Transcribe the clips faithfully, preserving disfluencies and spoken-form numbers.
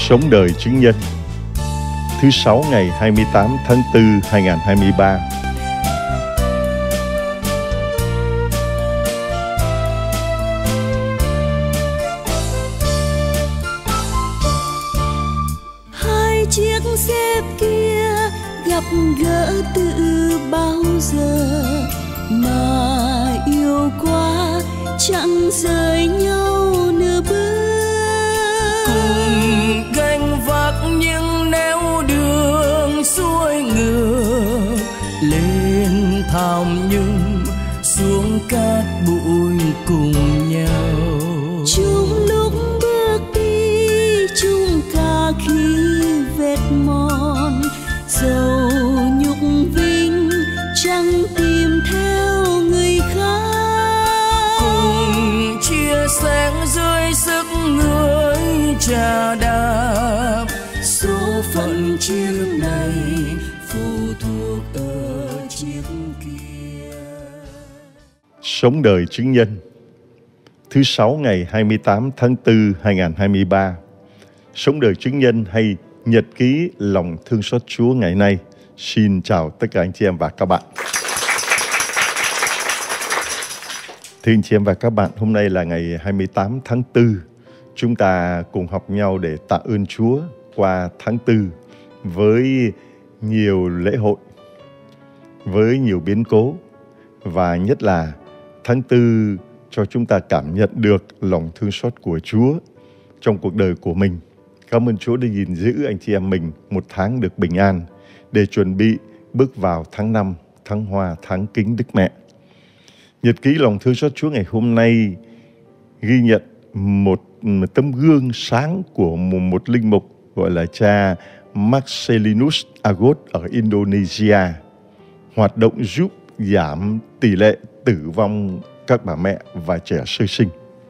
Sống đời chứng nhân. Thứ sáu ngày hai mươi tám tháng tư năm hai nghìn không trăm hai mươi ba. Hai chiếc xếp kia gặp gỡ từ bao giờ mà yêu quá chẳng rời nhau nửa bước. Cùng gánh vác những nẻo đường xuôi ngược lên thảm nhưng xuống cát bụi cùng nhau. Chung lúc bước đi chung cả khi vết mòn, dầu nhục vinh chẳng tìm theo người khác. Cùng chia sẻ dưới sức người cha đạp, số phận chiếc này phụ thuộc ở chiếc kia. Sống đời chứng nhân. Thứ sáu ngày hai mươi tám tháng tư năm hai nghìn không trăm hai mươi ba. Sống đời chứng nhân hay nhật ký lòng thương xót Chúa ngày nay. Xin chào tất cả anh chị em và các bạn. Thưa anh chị em và các bạn, hôm nay là ngày hai mươi tám tháng tư. Chúng ta cùng học nhau để tạ ơn Chúa qua tháng tư với nhiều lễ hội, với nhiều biến cố, và nhất là tháng tư cho chúng ta cảm nhận được lòng thương xót của Chúa trong cuộc đời của mình. Cảm ơn Chúa đã gìn giữ anh chị em mình một tháng được bình an để chuẩn bị bước vào tháng năm, tháng Hoa, tháng Kính Đức Mẹ. Nhật ký lòng thương xót Chúa ngày hôm nay ghi nhận một tấm gương sáng của một, một linh mục gọi là cha Marcellinus Agot ở Indonesia, hoạt động giúp giảm tỷ lệ tử vong các bà mẹ và trẻ sơ sinh.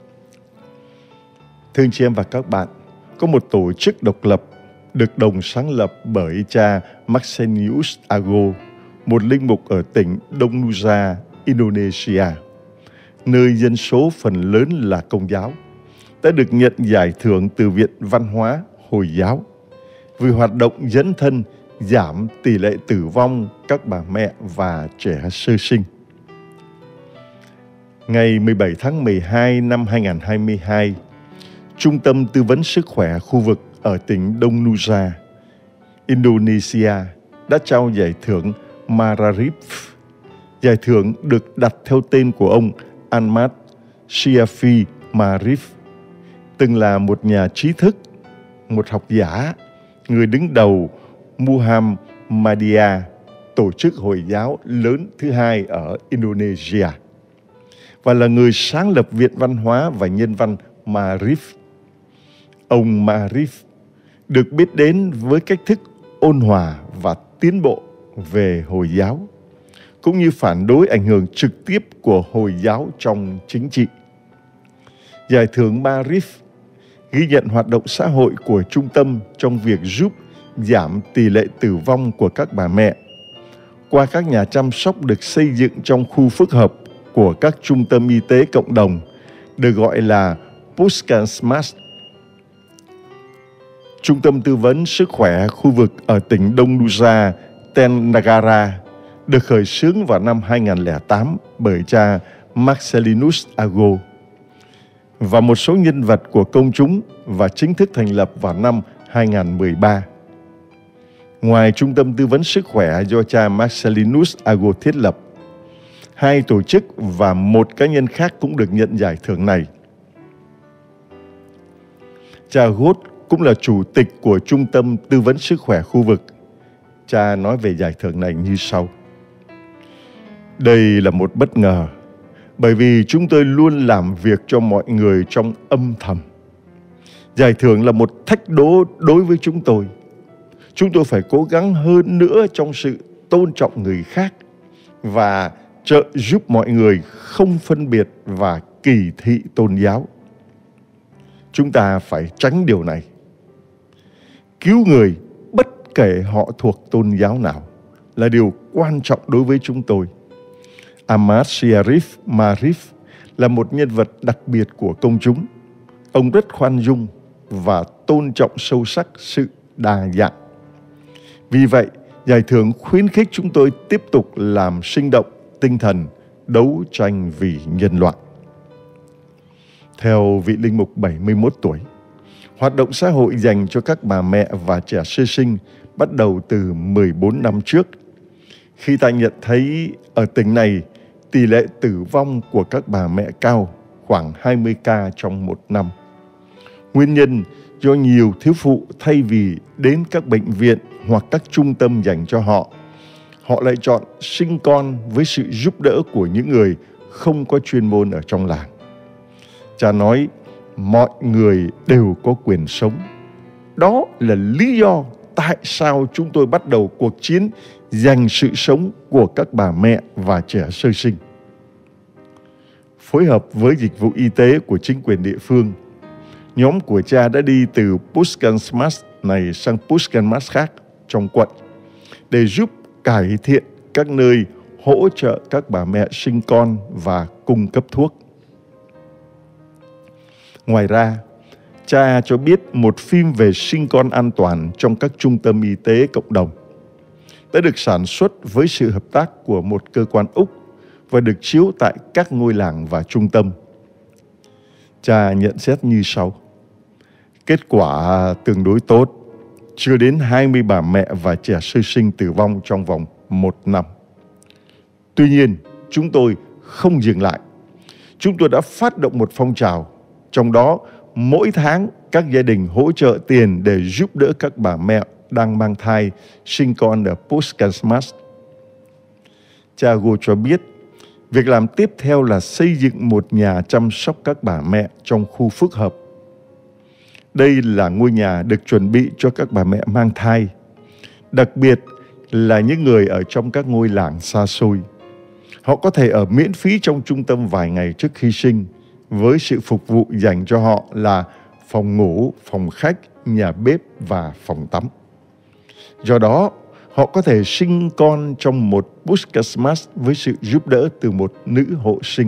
Thưa anh chị em và các bạn, có một tổ chức độc lập được đồng sáng lập bởi cha Marcellinus Agot, một linh mục ở tỉnh Đông Nusa, Indonesia, nơi dân số phần lớn là Công giáo, đã được nhận giải thưởng từ Viện Văn hóa Hồi giáo vì hoạt động dấn thân giảm tỷ lệ tử vong các bà mẹ và trẻ sơ sinh. Ngày mười bảy tháng mười hai năm hai nghìn không trăm hai mươi hai, Trung tâm Tư vấn Sức khỏe khu vực ở tỉnh Đông Nusa, Indonesia đã trao giải thưởng Mararif. Giải thưởng được đặt theo tên của ông Ahmad Syafiee Marif, từng là một nhà trí thức, một học giả, người đứng đầu Muhammadiyah, tổ chức Hồi giáo lớn thứ hai ở Indonesia, và là người sáng lập Viện Văn hóa và Nhân văn Marif. Ông Marif được biết đến với cách thức ôn hòa và tiến bộ về Hồi giáo, cũng như phản đối ảnh hưởng trực tiếp của Hồi giáo trong chính trị. Giải thưởng Marif ghi nhận hoạt động xã hội của trung tâm trong việc giúp giảm tỷ lệ tử vong của các bà mẹ qua các nhà chăm sóc được xây dựng trong khu phức hợp của các trung tâm y tế cộng đồng, được gọi là Puskesmas. Trung tâm tư vấn sức khỏe khu vực ở tỉnh Đông Nusa Tenggara được khởi xướng vào năm hai nghìn không trăm lẻ tám bởi cha Marcellinus Agot và một số nhân vật của công chúng, và chính thức thành lập vào năm hai nghìn không trăm mười ba. Ngoài Trung tâm tư vấn sức khỏe do cha Marcellinus Agot thiết lập, hai tổ chức và một cá nhân khác cũng được nhận giải thưởng này. Cha Agot cũng là chủ tịch của Trung tâm tư vấn sức khỏe khu vực. Cha nói về giải thưởng này như sau: đây là một bất ngờ, bởi vì chúng tôi luôn làm việc cho mọi người trong âm thầm. Giải thưởng là một thách đố đối với chúng tôi. Chúng tôi phải cố gắng hơn nữa trong sự tôn trọng người khác và trợ giúp mọi người không phân biệt và kỳ thị tôn giáo. Chúng ta phải tránh điều này. Cứu người bất kể họ thuộc tôn giáo nào là điều quan trọng đối với chúng tôi. Ahmad Syafiee Marif là một nhân vật đặc biệt của công chúng. Ông rất khoan dung, và tôn trọng sâu sắc sự đa dạng. Vì vậy, giải thưởng khuyến khích chúng tôi tiếp tục làm sinh động tinh thần đấu tranh vì nhân loại. Theo vị linh mục bảy mươi mốt tuổi, hoạt động xã hội dành cho các bà mẹ và trẻ sơ sinh bắt đầu từ mười bốn năm trước, khi ta nhận thấy ở tỉnh này tỷ lệ tử vong của các bà mẹ cao, khoảng hai mươi ca trong một năm. Nguyên nhân do nhiều thiếu phụ thay vì đến các bệnh viện hoặc các trung tâm dành cho họ, họ lại chọn sinh con với sự giúp đỡ của những người không có chuyên môn ở trong làng. Cha nói, mọi người đều có quyền sống. Đó là lý do tại sao chúng tôi bắt đầu cuộc chiến giành sự sống của các bà mẹ và trẻ sơ sinh. Phối hợp với dịch vụ y tế của chính quyền địa phương, nhóm của cha đã đi từ Puskasmas này sang Puskasmas khác trong quận để giúp cải thiện các nơi hỗ trợ các bà mẹ sinh con và cung cấp thuốc. Ngoài ra, cha cho biết một phim về sinh con an toàn trong các trung tâm y tế cộng đồng đã được sản xuất với sự hợp tác của một cơ quan Úc và được chiếu tại các ngôi làng và trung tâm. Cha nhận xét như sau: kết quả tương đối tốt, chưa đến hai mươi bà mẹ và trẻ sơ sinh tử vong trong vòng một năm. Tuy nhiên, chúng tôi không dừng lại. Chúng tôi đã phát động một phong trào, trong đó mỗi tháng các gia đình hỗ trợ tiền để giúp đỡ các bà mẹ đang mang thai, sinh con ở Puskasmas. Cha Go cho biết, việc làm tiếp theo là xây dựng một nhà chăm sóc các bà mẹ trong khu phức hợp. Đây là ngôi nhà được chuẩn bị cho các bà mẹ mang thai, đặc biệt là những người ở trong các ngôi làng xa xôi. Họ có thể ở miễn phí trong trung tâm vài ngày trước khi sinh, với sự phục vụ dành cho họ là phòng ngủ, phòng khách, nhà bếp và phòng tắm. Do đó, họ có thể sinh con trong một Puskasmas với sự giúp đỡ từ một nữ hộ sinh.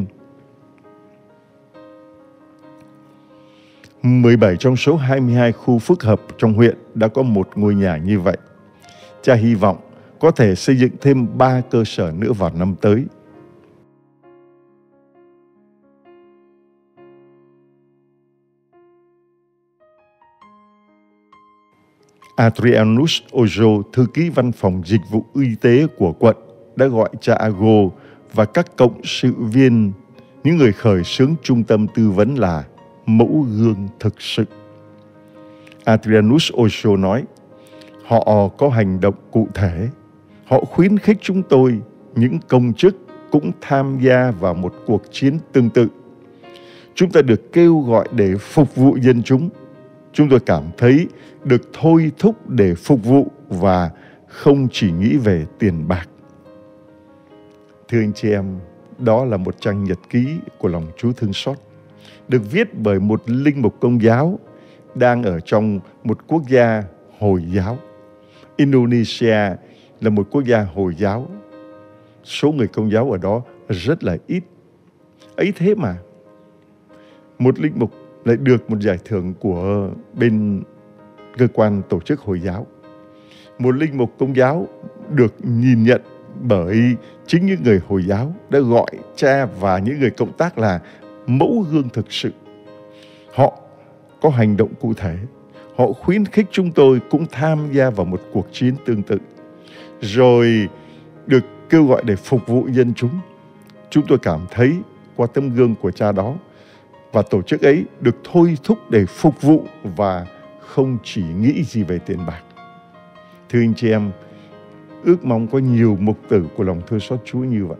mười bảy trong số hai mươi hai khu phức hợp trong huyện đã có một ngôi nhà như vậy. Cha hy vọng có thể xây dựng thêm ba cơ sở nữa vào năm tới. Adrianus Ojo, thư ký văn phòng dịch vụ y tế của quận, đã gọi cha Ago và các cộng sự viên, những người khởi xướng trung tâm tư vấn là mẫu gương thực sự. Adrianus Ojo nói, họ có hành động cụ thể. Họ khuyến khích chúng tôi, những công chức, cũng tham gia vào một cuộc chiến tương tự. Chúng ta được kêu gọi để phục vụ dân chúng. Chúng tôi cảm thấy được thôi thúc để phục vụ và không chỉ nghĩ về tiền bạc. Thưa anh chị em, đó là một trang nhật ký của lòng Chúa thương xót, được viết bởi một linh mục Công giáo đang ở trong một quốc gia Hồi giáo. Indonesia là một quốc gia Hồi giáo. Số người Công giáo ở đó rất là ít. Ấy thế mà một linh mục lại được một giải thưởng của bên cơ quan tổ chức Hồi giáo. Một linh mục Công giáo được nhìn nhận bởi chính những người Hồi giáo đã gọi cha và những người cộng tác là mẫu gương thực sự. Họ có hành động cụ thể. Họ khuyến khích chúng tôi cũng tham gia vào một cuộc chiến tương tự, rồi được kêu gọi để phục vụ dân chúng. Chúng tôi cảm thấy qua tấm gương của cha đó và tổ chức ấy được thôi thúc để phục vụ và không chỉ nghĩ gì về tiền bạc. Thưa anh chị em, ước mong có nhiều mục tử của lòng thương xót Chúa như vậy.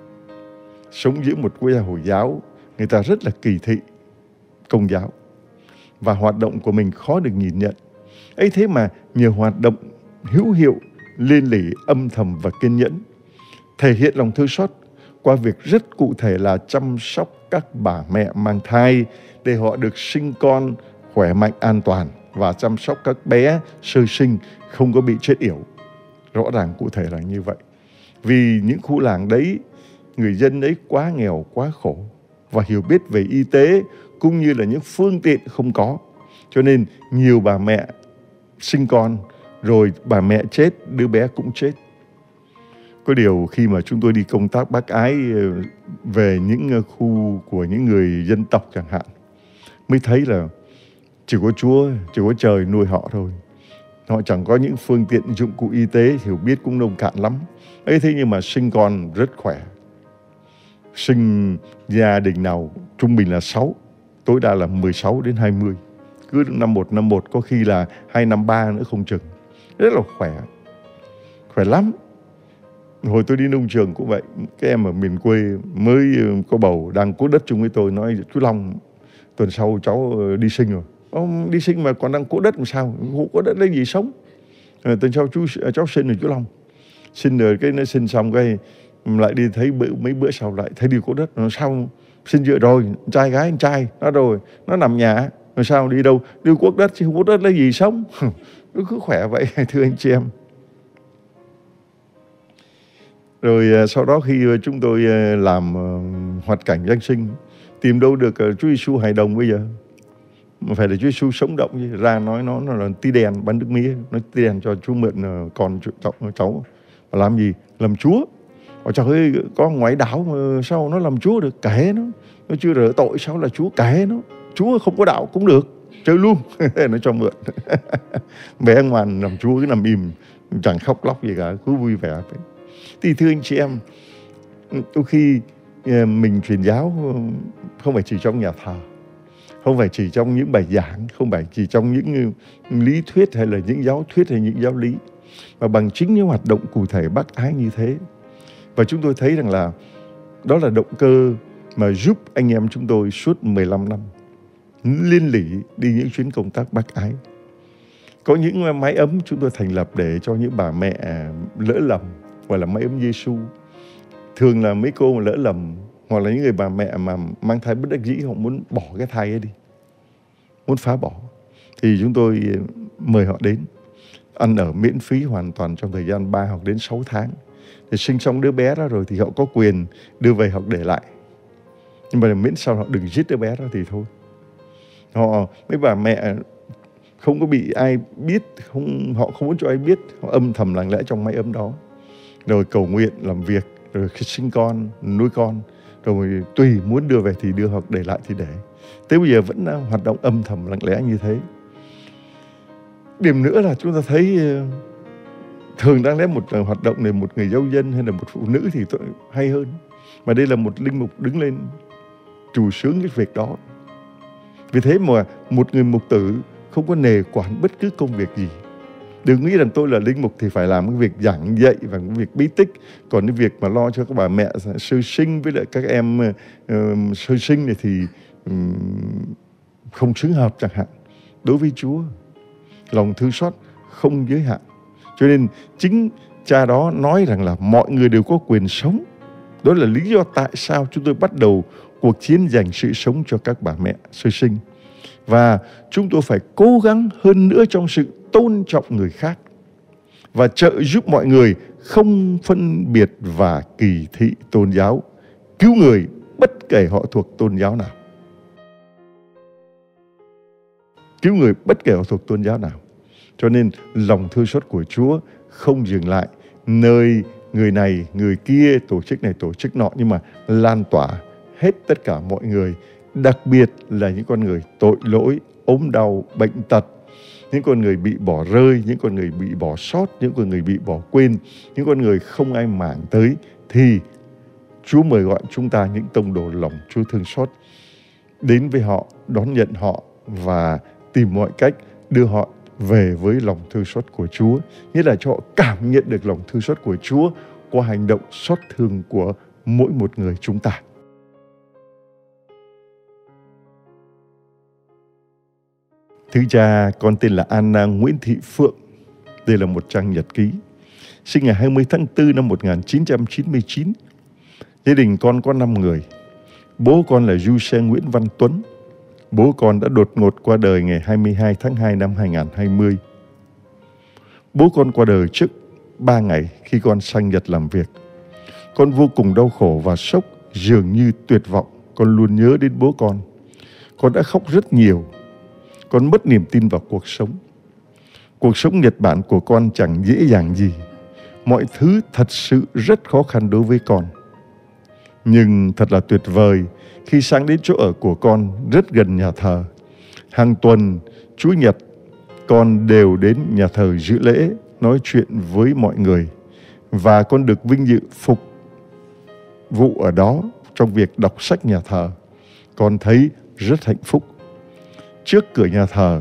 Sống giữa một quốc gia Hồi giáo, người ta rất là kỳ thị Công giáo và hoạt động của mình khó được nhìn nhận. Ấy thế mà nhờ hoạt động hữu hiệu, liên lỉ, âm thầm và kiên nhẫn, thể hiện lòng thương xót qua việc rất cụ thể là chăm sóc các bà mẹ mang thai để họ được sinh con khỏe mạnh, an toàn, và chăm sóc các bé sơ sinh không có bị chết yểu. Rõ ràng cụ thể là như vậy. Vì những khu làng đấy, người dân ấy quá nghèo, quá khổ và hiểu biết về y tế cũng như là những phương tiện không có. Cho nên nhiều bà mẹ sinh con, rồi bà mẹ chết, đứa bé cũng chết. Có điều khi mà chúng tôi đi công tác bác ái về những khu của những người dân tộc chẳng hạn, mới thấy là chỉ có Chúa, chỉ có trời nuôi họ thôi. Họ chẳng có những phương tiện dụng cụ y tế, hiểu biết cũng nông cạn lắm. Ấy thế nhưng mà sinh con rất khỏe. Sinh gia đình nào trung bình là sáu, tối đa là mười sáu đến hai mươi. Cứ năm một, năm một, có khi là hai năm ba nữa không chừng. Rất là khỏe. Khỏe lắm. Hồi tôi đi nông trường cũng vậy. Cái em ở miền quê mới có bầu, đang cốt đất chung với tôi, nói chú Long, tuần sau cháu đi sinh rồi. Ông đi sinh mà còn đang cốt đất làm sao? Cốt đất lấy gì sống? À, tuần sau chú, cháu sinh rồi chú Long. Sinh rồi cái nó sinh xong cái lại đi thấy bữa, mấy bữa sau lại thấy đi cốt đất. Rồi sao sinh dựa rồi, trai gái anh trai, nó rồi, nó nằm nhà. Rồi sao đi đâu? Đi cốt đất chứ cốt đất lấy gì sống? Nó cứ khỏe vậy, thưa anh chị em. Rồi sau đó khi chúng tôi làm hoạt cảnh Giáng sinh, tìm đâu được Chúa Giêsu hài đồng bây giờ. Mà phải là Chúa Giêsu sống động chứ. Ra nói nó, nó là tí đèn bán nước mía, nói tí đèn cho chú mượn con cháu, cháu. Mà làm gì? Làm Chúa. Mà trời ơi, có ngoại đạo mà sao nó làm Chúa được? Kể nó. Nó chưa rửa tội sao là Chúa? Kể nó. Chúa không có đạo cũng được. Chơi luôn. Nó cho mượn. Bé ngoan làm Chúa cứ nằm im, chẳng khóc lóc gì cả, cứ vui vẻ. Thì thưa anh chị em, đôi khi mình truyền giáo không phải chỉ trong nhà thờ, không phải chỉ trong những bài giảng, không phải chỉ trong những lý thuyết hay là những giáo thuyết hay những giáo lý, mà bằng chính những hoạt động cụ thể bác ái như thế. Và chúng tôi thấy rằng là đó là động cơ mà giúp anh em chúng tôi suốt mười lăm năm liên lỉ đi những chuyến công tác bác ái. Có những mái ấm chúng tôi thành lập để cho những bà mẹ lỡ lầm, gọi là mái ấm Giêsu. Thường là mấy cô mà lỡ lầm, hoặc là những người bà mẹ mà mang thai bất đắc dĩ, họ muốn bỏ cái thai ấy đi, muốn phá bỏ, thì chúng tôi mời họ đến ăn ở miễn phí hoàn toàn trong thời gian ba hoặc đến sáu tháng. Thì sinh xong đứa bé đó rồi thì họ có quyền đưa về hoặc để lại. Nhưng mà miễn sao họ đừng giết đứa bé đó thì thôi. Họ, mấy bà mẹ không có bị ai biết, không, họ không muốn cho ai biết, họ âm thầm lặng lẽ trong mái ấm đó. Rồi cầu nguyện, làm việc, rồi sinh con, nuôi con, rồi tùy muốn đưa về thì đưa hoặc để lại thì để. Thế bây giờ vẫn hoạt động âm thầm lặng lẽ như thế. Điểm nữa là chúng ta thấy thường đáng lẽ một hoạt động này một người giáo dân hay là một phụ nữ thì hay hơn. Mà đây là một linh mục đứng lên chủ xướng cái việc đó. Vì thế mà một người mục tử không có nề quản bất cứ công việc gì. Đừng nghĩ rằng tôi là linh mục thì phải làm cái việc giảng dạy và cái việc bí tích. Còn cái việc mà lo cho các bà mẹ sơ sinh với lại các em uh, sơ sinh này thì um, không xứng hợp chẳng hạn. Đối với Chúa, lòng thương xót không giới hạn. Cho nên chính cha đó nói rằng là mọi người đều có quyền sống. Đó là lý do tại sao chúng tôi bắt đầu cuộc chiến giành sự sống cho các bà mẹ sơ sinh. Và chúng tôi phải cố gắng hơn nữa trong sự tôn trọng người khác và trợ giúp mọi người không phân biệt và kỳ thị tôn giáo, cứu người bất kể họ thuộc tôn giáo nào. Cứu người bất kể họ thuộc tôn giáo nào. Cho nên lòng thương xót của Chúa không dừng lại nơi người này, người kia, tổ chức này, tổ chức nọ, nhưng mà lan tỏa hết tất cả mọi người, đặc biệt là những con người tội lỗi, ốm đau, bệnh tật, những con người bị bỏ rơi, những con người bị bỏ sót, những con người bị bỏ quên, những con người không ai màng tới, thì Chúa mời gọi chúng ta, những tông đồ lòng Chúa thương xót, đến với họ, đón nhận họ và tìm mọi cách đưa họ về với lòng thương xót của Chúa, nghĩa là cho họ cảm nhận được lòng thương xót của Chúa qua hành động xót thương của mỗi một người chúng ta. Thưa cha, con tên là Anna Nguyễn Thị Phượng. Đây là một trang nhật ký. Sinh ngày hai mươi tháng tư năm một nghìn chín trăm chín mươi chín. Gia đình con có năm người. Bố con là du xe Nguyễn Văn Tuấn. Bố con đã đột ngột qua đời ngày hai mươi hai tháng hai năm hai nghìn không trăm hai mươi. Bố con qua đời trước ba ngày khi con sang Nhật làm việc. Con vô cùng đau khổ và sốc, dường như tuyệt vọng. Con luôn nhớ đến bố con. Con đã khóc rất nhiều. con mất niềm tin vào cuộc sống. Cuộc sống Nhật Bản của con chẳng dễ dàng gì. Mọi thứ thật sự rất khó khăn đối với con. Nhưng thật là tuyệt vời khi sang đến chỗ ở của con rất gần nhà thờ. Hàng tuần, Chủ nhật, con đều đến nhà thờ dự lễ, nói chuyện với mọi người. Và con được vinh dự phục vụ ở đó trong việc đọc sách nhà thờ. Con thấy rất hạnh phúc. Trước cửa nhà thờ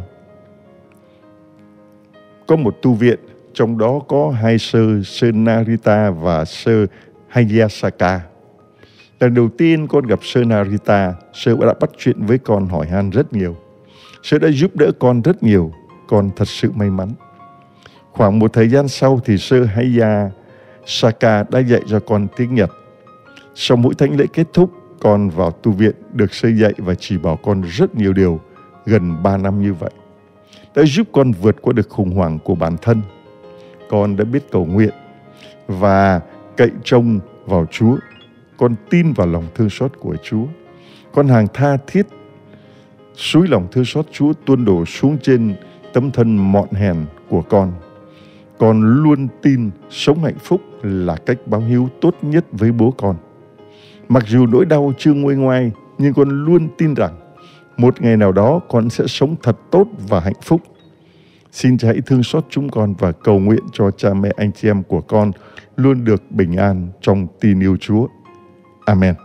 có một tu viện, trong đó có hai sơ Sơ Narita và sơ Hayasaka. Lần đầu tiên con gặp sơ Narita, sơ đã bắt chuyện với con, hỏi han rất nhiều. Sơ đã giúp đỡ con rất nhiều, con thật sự may mắn. Khoảng một thời gian sau thì sơ Hayasaka đã dạy cho con tiếng Nhật. Sau mỗi thánh lễ kết thúc, con vào tu viện được sơ dạy và chỉ bảo con rất nhiều điều. Gần ba năm như vậy đã giúp con vượt qua được khủng hoảng của bản thân. Con đã biết cầu nguyện và cậy trông vào Chúa. Con tin vào lòng thương xót của Chúa. Con hàng tha thiết suối lòng thương xót Chúa tuôn đổ xuống trên tấm thân mọn hèn của con. Con luôn tin sống hạnh phúc là cách báo hiếu tốt nhất với bố con. Mặc dù nỗi đau chưa nguôi ngoai, nhưng con luôn tin rằng một ngày nào đó con sẽ sống thật tốt và hạnh phúc. Xin Cha hãy thương xót chúng con và cầu nguyện cho cha mẹ anh chị em của con luôn được bình an trong tin yêu Chúa. Amen.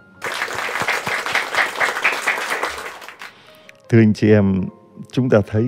Thưa anh chị em, chúng ta thấy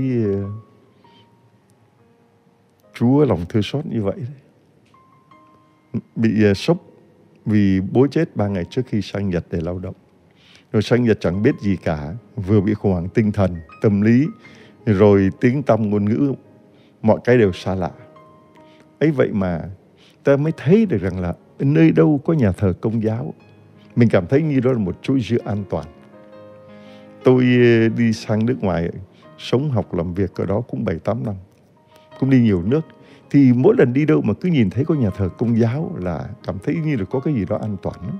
Chúa lòng thương xót như vậy đấy. Bị sốc vì bố chết ba ngày trước khi sang Nhật để lao động. Rồi sang Nhật chẳng biết gì cả, vừa bị khủng hoảng tinh thần, tâm lý, rồi tiếng tăm ngôn ngữ, mọi cái đều xa lạ. Ấy vậy mà ta mới thấy được rằng là nơi đâu có nhà thờ Công giáo, mình cảm thấy như đó là một chỗ dựa an toàn. Tôi đi sang nước ngoài, sống học làm việc ở đó cũng bảy tám năm, cũng đi nhiều nước. Thì mỗi lần đi đâu mà cứ nhìn thấy có nhà thờ Công giáo là cảm thấy như là có cái gì đó an toàn lắm.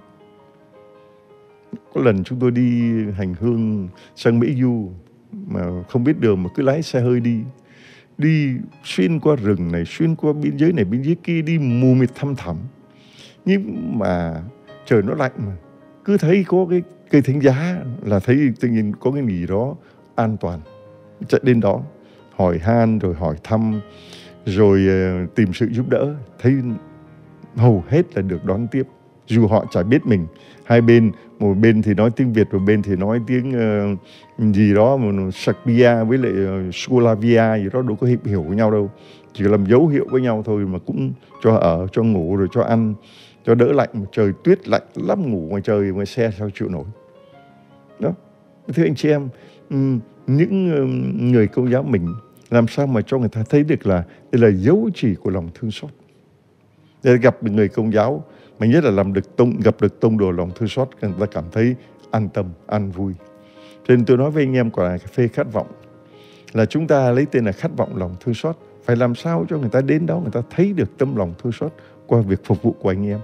Có lần chúng tôi đi hành hương sang Mỹ Du mà không biết đường mà cứ lái xe hơi đi. Đi xuyên qua rừng này, xuyên qua biên giới này, biên giới kia, đi mù mịt thăm thẳm. Nhưng mà trời nó lạnh mà, cứ thấy có cái cây thánh giá là thấy tự nhiên có cái gì đó an toàn. Chạy đến đó, hỏi han rồi hỏi thăm, rồi tìm sự giúp đỡ. Thấy hầu hết là được đón tiếp, dù họ chả biết mình. Hai bên, một bên thì nói tiếng Việt, một bên thì nói tiếng uh, gì đó, Serbia với lại uh, Slovakia gì đó, đâu có hiểu với nhau đâu. Chỉ làm dấu hiệu với nhau thôi mà cũng cho ở, cho ngủ, rồi cho ăn, cho đỡ lạnh. Trời tuyết lạnh lắm, ngủ ngoài trời, ngoài xe sao chịu nổi. Đó, thưa anh chị em, những người Công giáo mình làm sao mà cho người ta thấy được là đây là dấu chỉ của lòng thương xót. Để gặp được người Công giáo, mà nhất là làm được tông, gặp được tông đồ lòng thương xót, người ta cảm thấy an tâm, an vui. Cho nên tôi nói với anh em quả cà phê khát vọng là chúng ta lấy tên là khát vọng lòng thương xót. Phải làm sao cho người ta đến đó, người ta thấy được tâm lòng thương xót qua việc phục vụ của anh em.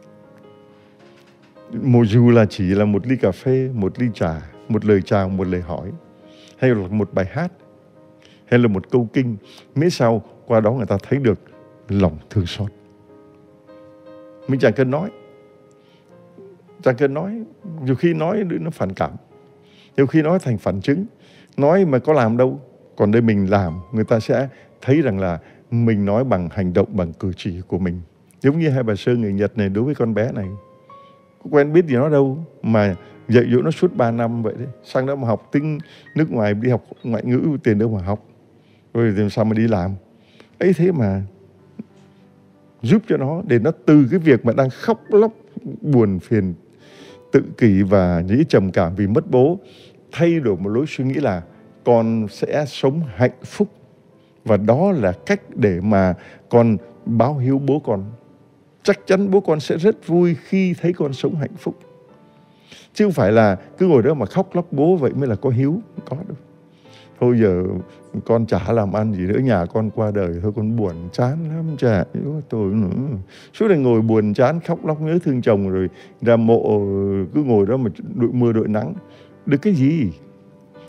Một dù là chỉ là một ly cà phê, một ly trà, một lời chào, một lời hỏi, hay là một bài hát, hay là một câu kinh, miễn sao qua đó người ta thấy được lòng thương xót. Mình chẳng cần nói, chẳng cần nói, nhiều khi nói nó phản cảm, nhiều khi nói thành phản chứng, nói mà có làm đâu. Còn đây mình làm, người ta sẽ thấy rằng là mình nói bằng hành động, bằng cử chỉ của mình. Giống như hai bà Sơ người Nhật này đối với con bé này, có quen biết gì nó đâu mà dạy dỗ nó suốt ba năm vậy đấy. Sang đó mà học tiếng nước ngoài, đi học ngoại ngữ, tiền đâu mà học, rồi làm sao mà đi làm. Ấy thế mà giúp cho nó, để nó từ cái việc mà đang khóc lóc, buồn phiền, tự kỷ và nghĩ trầm cảm vì mất bố, thay đổi một lối suy nghĩ là con sẽ sống hạnh phúc. Và đó là cách để mà con báo hiếu bố con. Chắc chắn bố con sẽ rất vui khi thấy con sống hạnh phúc. Chứ không phải là cứ ngồi đó mà khóc lóc bố vậy mới là có hiếu. Không có đâu. Thôi giờ con chả làm ăn gì nữa, nhà con qua đời thôi, con buồn chán lắm chả. Tôi nữa. Suốt ngày ngồi buồn chán, khóc lóc nhớ thương chồng, rồi ra mộ cứ ngồi đó mà đội mưa đội nắng. Được cái gì?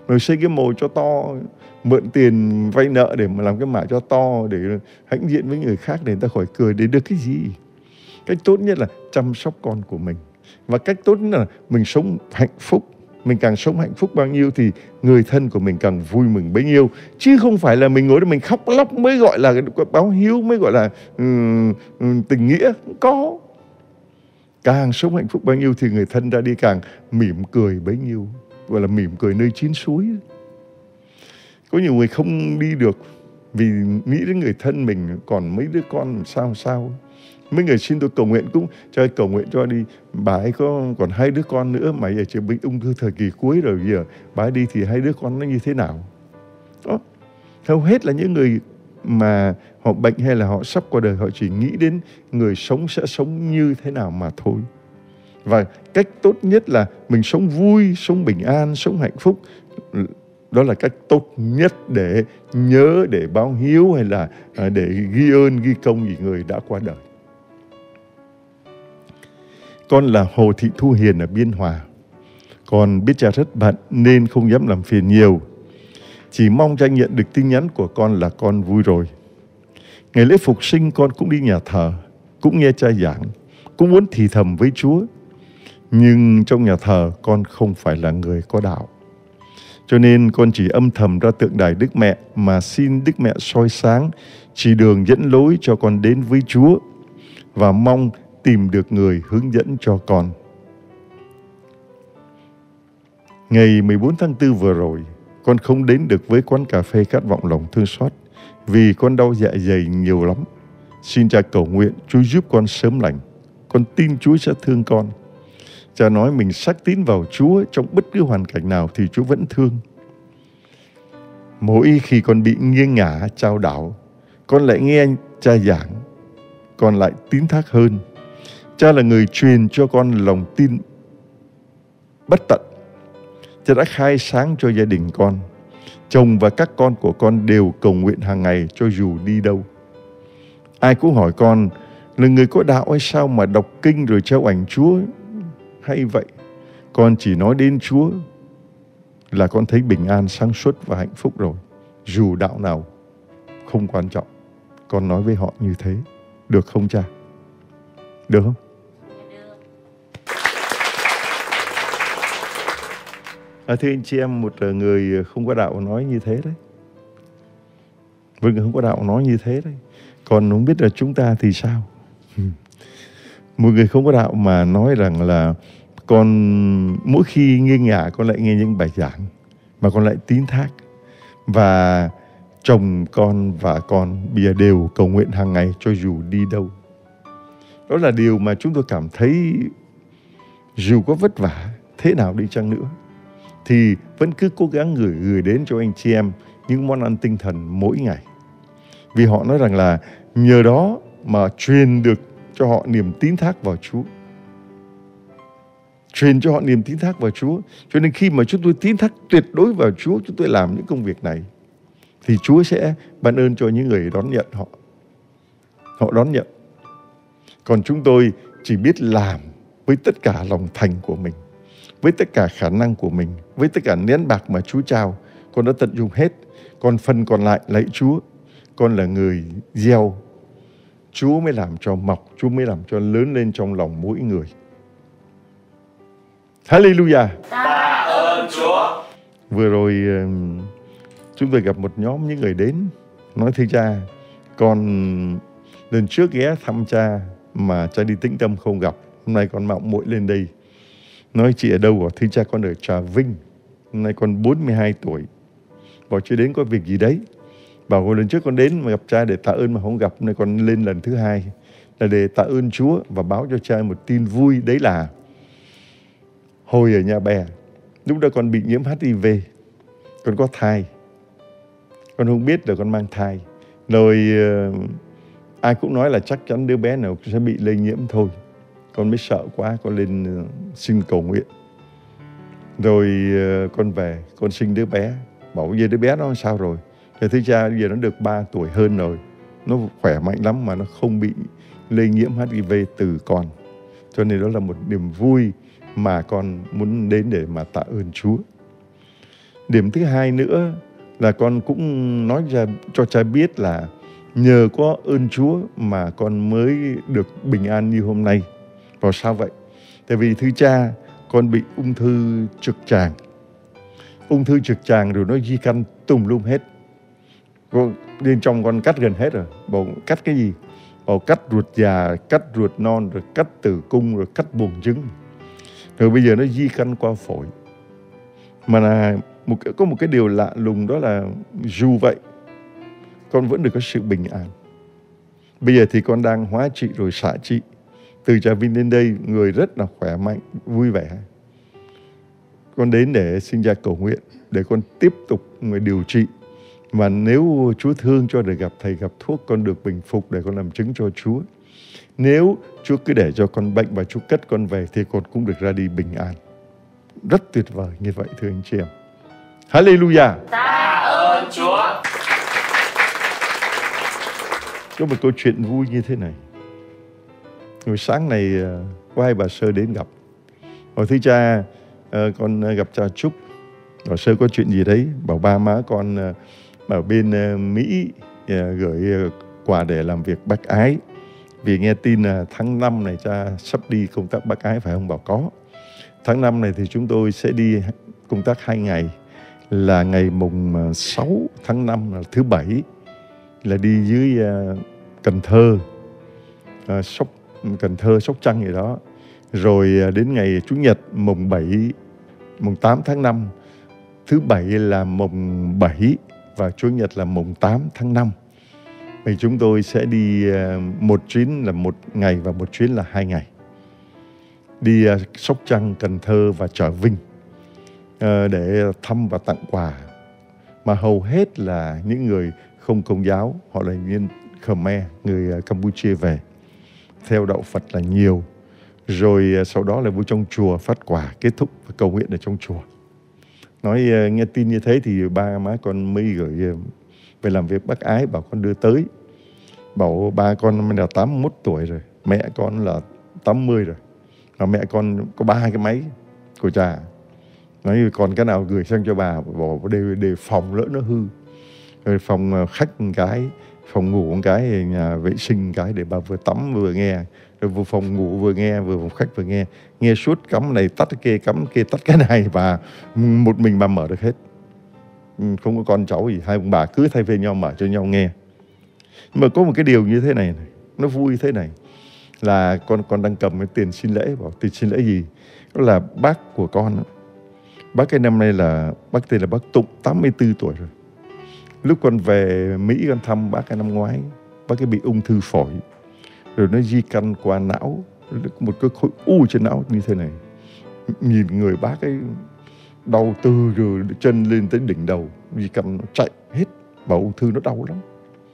rồi xây cái mồ cho to, mượn tiền vay nợ để mà làm cái mả cho to để hãnh diện với người khác để người ta khỏi cười, để được cái gì? Cách tốt nhất là chăm sóc con của mình. Và cách tốt nhất là mình sống hạnh phúc. Mình càng sống hạnh phúc bao nhiêu thì người thân của mình càng vui mừng bấy nhiêu. Chứ không phải là mình ngồi đó mình khóc lóc mới gọi là báo hiếu, mới gọi là um, um, tình nghĩa. Không có. Càng sống hạnh phúc bao nhiêu thì người thân ra đi càng mỉm cười bấy nhiêu. Gọi là mỉm cười nơi chín suối. Có nhiều người không đi được vì nghĩ đến người thân mình, còn mấy đứa con sao sao. Mấy người xin tôi cầu nguyện cũng cho ai cầu nguyện cho đi. Bà ấy có còn hai đứa con nữa mà giờ chỉ bị ung thư thời kỳ cuối rồi, giờ bà ấy đi thì hai đứa con nó như thế nào? Đó. Hầu hết là những người mà họ bệnh hay là họ sắp qua đời, họ chỉ nghĩ đến người sống sẽ sống như thế nào mà thôi. Và cách tốt nhất là mình sống vui, sống bình an, sống hạnh phúc. Đó là cách tốt nhất để nhớ, để báo hiếu hay là để ghi ơn, ghi công vì người đã qua đời. Con là Hồ Thị Thu Hiền ở Biên Hòa. Con biết cha rất bận nên không dám làm phiền nhiều. Chỉ mong cha nhận được tin nhắn của con là con vui rồi. Ngày lễ phục sinh con cũng đi nhà thờ, cũng nghe cha giảng, cũng muốn thì thầm với Chúa. Nhưng trong nhà thờ con không phải là người có đạo. Cho nên con chỉ âm thầm ra tượng đài Đức Mẹ mà xin Đức Mẹ soi sáng, chỉ đường dẫn lối cho con đến với Chúa và mong tìm được người hướng dẫn cho con. Ngày mười bốn tháng tư vừa rồi, con không đến được với quán cà phê Khát Vọng Lòng Thương Xót vì con đau dạ dày nhiều lắm. Xin cha cầu nguyện Chúa giúp con sớm lành. Con tin Chúa sẽ thương con. Cha nói mình xác tín vào Chúa trong bất cứ hoàn cảnh nào thì Chúa vẫn thương. Mỗi khi con bị nghiêng ngả, chao đảo, con lại nghe cha giảng, con lại tín thác hơn. Cha là người truyền cho con lòng tin bất tận. Cha đã khai sáng cho gia đình con. Chồng và các con của con đều cầu nguyện hàng ngày cho dù đi đâu. Ai cũng hỏi con là người có đạo hay sao mà đọc kinh rồi trao ảnh Chúa hay vậy. Con chỉ nói đến Chúa là con thấy bình an, sáng suốt và hạnh phúc rồi. Dù đạo nào không quan trọng. Con nói với họ như thế. Được không cha? Được không? À, thưa anh chị em, một người không có đạo nói như thế đấy. Một người không có đạo nói như thế đấy. Còn không biết là chúng ta thì sao? Một người không có đạo mà nói rằng là con mỗi khi nghiêng ngả con lại nghe những bài giảng mà con lại tín thác. Và chồng con và con bây giờ đều cầu nguyện hàng ngày cho dù đi đâu. Đó là điều mà chúng tôi cảm thấy dù có vất vả thế nào đi chăng nữa thì vẫn cứ cố gắng gửi gửi đến cho anh chị em những món ăn tinh thần mỗi ngày. Vì họ nói rằng là nhờ đó mà truyền được cho họ niềm tín thác vào Chúa. Truyền cho họ niềm tín thác vào Chúa. Cho nên khi mà chúng tôi tín thác tuyệt đối vào Chúa, chúng tôi làm những công việc này, thì Chúa sẽ ban ơn cho những người đón nhận họ. Họ đón nhận. Còn chúng tôi chỉ biết làm với tất cả lòng thành của mình, với tất cả khả năng của mình, với tất cả nén bạc mà Chúa trao. Con đã tận dụng hết. Còn phần còn lại lạy Chúa. Con là người gieo. Chúa mới làm cho mọc, Chúa mới làm cho lớn lên trong lòng mỗi người. Hallelujah. Tạ ơn Chúa. Vừa rồi chúng tôi gặp một nhóm những người đến nói thưa cha, con lần trước ghé thăm cha mà cha đi Tĩnh Tâm không gặp. Hôm nay con mạo muội lên đây. Nói chị ở đâu? Thưa cha con ở Trà Vinh. Hôm nay con bốn mươi hai tuổi. Bảo chưa đến có việc gì đấy. Bảo lần trước con đến mà gặp cha để tạ ơn mà không gặp. Hôm nay con lên lần thứ hai là để tạ ơn Chúa và báo cho cha một tin vui. Đấy là hồi ở Nhà Bè, lúc đó con bị nhiễm hát i vê. Con có thai. Con không biết là con mang thai. Rồi uh, ai cũng nói là chắc chắn đứa bé nào sẽ bị lây nhiễm thôi. Con mới sợ quá, con lên uh, xin cầu nguyện. Rồi uh, con về, con sinh đứa bé. Bảo bây giờ đứa bé nó sao rồi? Thì thưa cha, bây giờ nó được ba tuổi hơn rồi. Nó khỏe mạnh lắm mà nó không bị lây nhiễm hát i vê từ con. Cho nên đó là một niềm vui mà con muốn đến để mà tạ ơn Chúa. Điểm thứ hai nữa là con cũng nói ra cho cha biết là nhờ có ơn Chúa mà con mới được bình an như hôm nay. Và sao vậy? Tại vì thưa cha, con bị ung thư trực tràng. Ung thư trực tràng rồi nó di căn tùm lum hết. Con, bên trong con cắt gần hết rồi. Bảo cắt cái gì? Bảo cắt ruột già, cắt ruột non, rồi cắt tử cung, rồi cắt buồng trứng. Rồi bây giờ nó di căn qua phổi. Mà là một, có một cái điều lạ lùng đó là dù vậy, con vẫn được có sự bình an. Bây giờ thì con đang hóa trị rồi xạ trị. Từ Trà Vinh đến đây, người rất là khỏe mạnh, vui vẻ. Con đến để xin cha cầu nguyện, để con tiếp tục người điều trị. Và nếu Chúa thương cho được gặp thầy, gặp thuốc, con được bình phục để con làm chứng cho Chúa. Nếu Chúa cứ để cho con bệnh và Chúa cất con về thì con cũng được ra đi bình an. Rất tuyệt vời như vậy thưa anh chị em. Hallelujah. Tạ ơn Chúa. Có một câu chuyện vui như thế này. Hồi sáng này có hai bà Sơ đến gặp. Hỏi thưa cha, con gặp cha Trúc. Bà Sơ có chuyện gì đấy? Bảo ba má con ở bên Mỹ gửi quà để làm việc bác ái. Vì nghe tin là tháng năm này cha sắp đi công tác bác ái phải không? Bảo có. Tháng năm này thì chúng tôi sẽ đi công tác hai ngày. Là ngày mùng sáu tháng năm là thứ bảy. Là đi dưới Cần Thơ, Sóc, Cần Thơ, Sóc Trăng gì đó. Rồi đến ngày Chủ nhật mùng bảy, mùng tám tháng năm. Thứ bảy là mùng bảy và Chủ nhật là mùng tám tháng năm. Thì chúng tôi sẽ đi một chuyến là một ngày và một chuyến là hai ngày. Đi Sóc Trăng, Cần Thơ và Trà Vinh để thăm và tặng quà. Mà hầu hết là những người không Công giáo, họ là nhân Khmer, người Campuchia về. Theo đạo Phật là nhiều. Rồi sau đó là vô trong chùa phát quà, kết thúc và cầu nguyện ở trong chùa. Nói nghe tin như thế thì ba má con mới gửi về làm việc bác ái, bảo con đưa tới. Bảo ba con là tám mươi mốt tuổi rồi, mẹ con là tám mươi rồi. Và mẹ con có ba cái máy của cha. Nói còn cái nào gửi sang cho bà, bảo để, để phòng lỡ nó hư. Rồi phòng khách một cái, phòng ngủ một cái, nhà vệ sinh một cái để bà vừa tắm vừa nghe. Rồi vừa phòng ngủ vừa nghe, vừa phòng khách vừa nghe. Nghe suốt, cắm này tắt cái kia, cắm kia tắt cái này. Và một mình bà mở được hết. Không có con cháu gì, hai ông bà cứ thay phiên nhau mở cho nhau nghe. Nhưng mà có một cái điều như thế này, này nó vui thế này. Là con con đang cầm cái tiền xin lễ. Bảo tiền xin lễ gì? Đó là bác của con. Bác cái năm nay là, bác tên là bác Tụng, tám mươi tư tuổi rồi. Lúc con về Mỹ con thăm bác cái năm ngoái, bác cái bị ung thư phổi. Rồi nó di căn qua não, một cái khối u trên não như thế này. Nhìn người bác ấy đau từ rồi chân lên tới đỉnh đầu, di căn nó chạy hết, và ung thư nó đau lắm.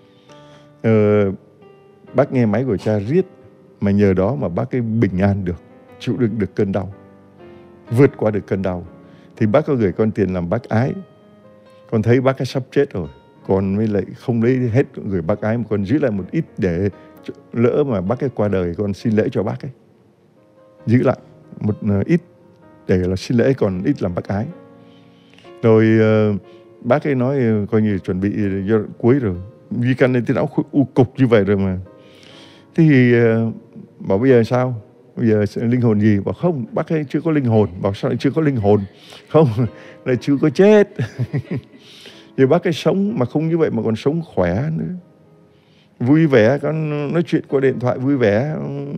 Ờ, bác nghe máy của cha riết, mà nhờ đó mà bác ấy bình an được, chịu đựng được cơn đau, vượt qua được cơn đau. Thì bác có gửi con tiền làm bác ái. Con thấy bác ấy sắp chết rồi, con mới lại không lấy hết gửi bác ái, mà con giữ lại một ít để lỡ mà bác ấy qua đời con xin lễ cho bác ấy. Giữ lại một ít để là xin lễ, còn ít làm bác ái. Rồi bác ấy nói coi như chuẩn bị do cuối rồi, di căn lên tới não u cục như vậy rồi mà. Thế thì bảo bây giờ sao? Bây giờ linh hồn gì? Bảo không, bác ấy chưa có linh hồn. Bảo sao lại chưa có linh hồn? Không, lại chưa có chết. Rồi bác ấy sống mà không như vậy mà còn sống khỏe nữa. Vui vẻ, con nói chuyện qua điện thoại vui vẻ.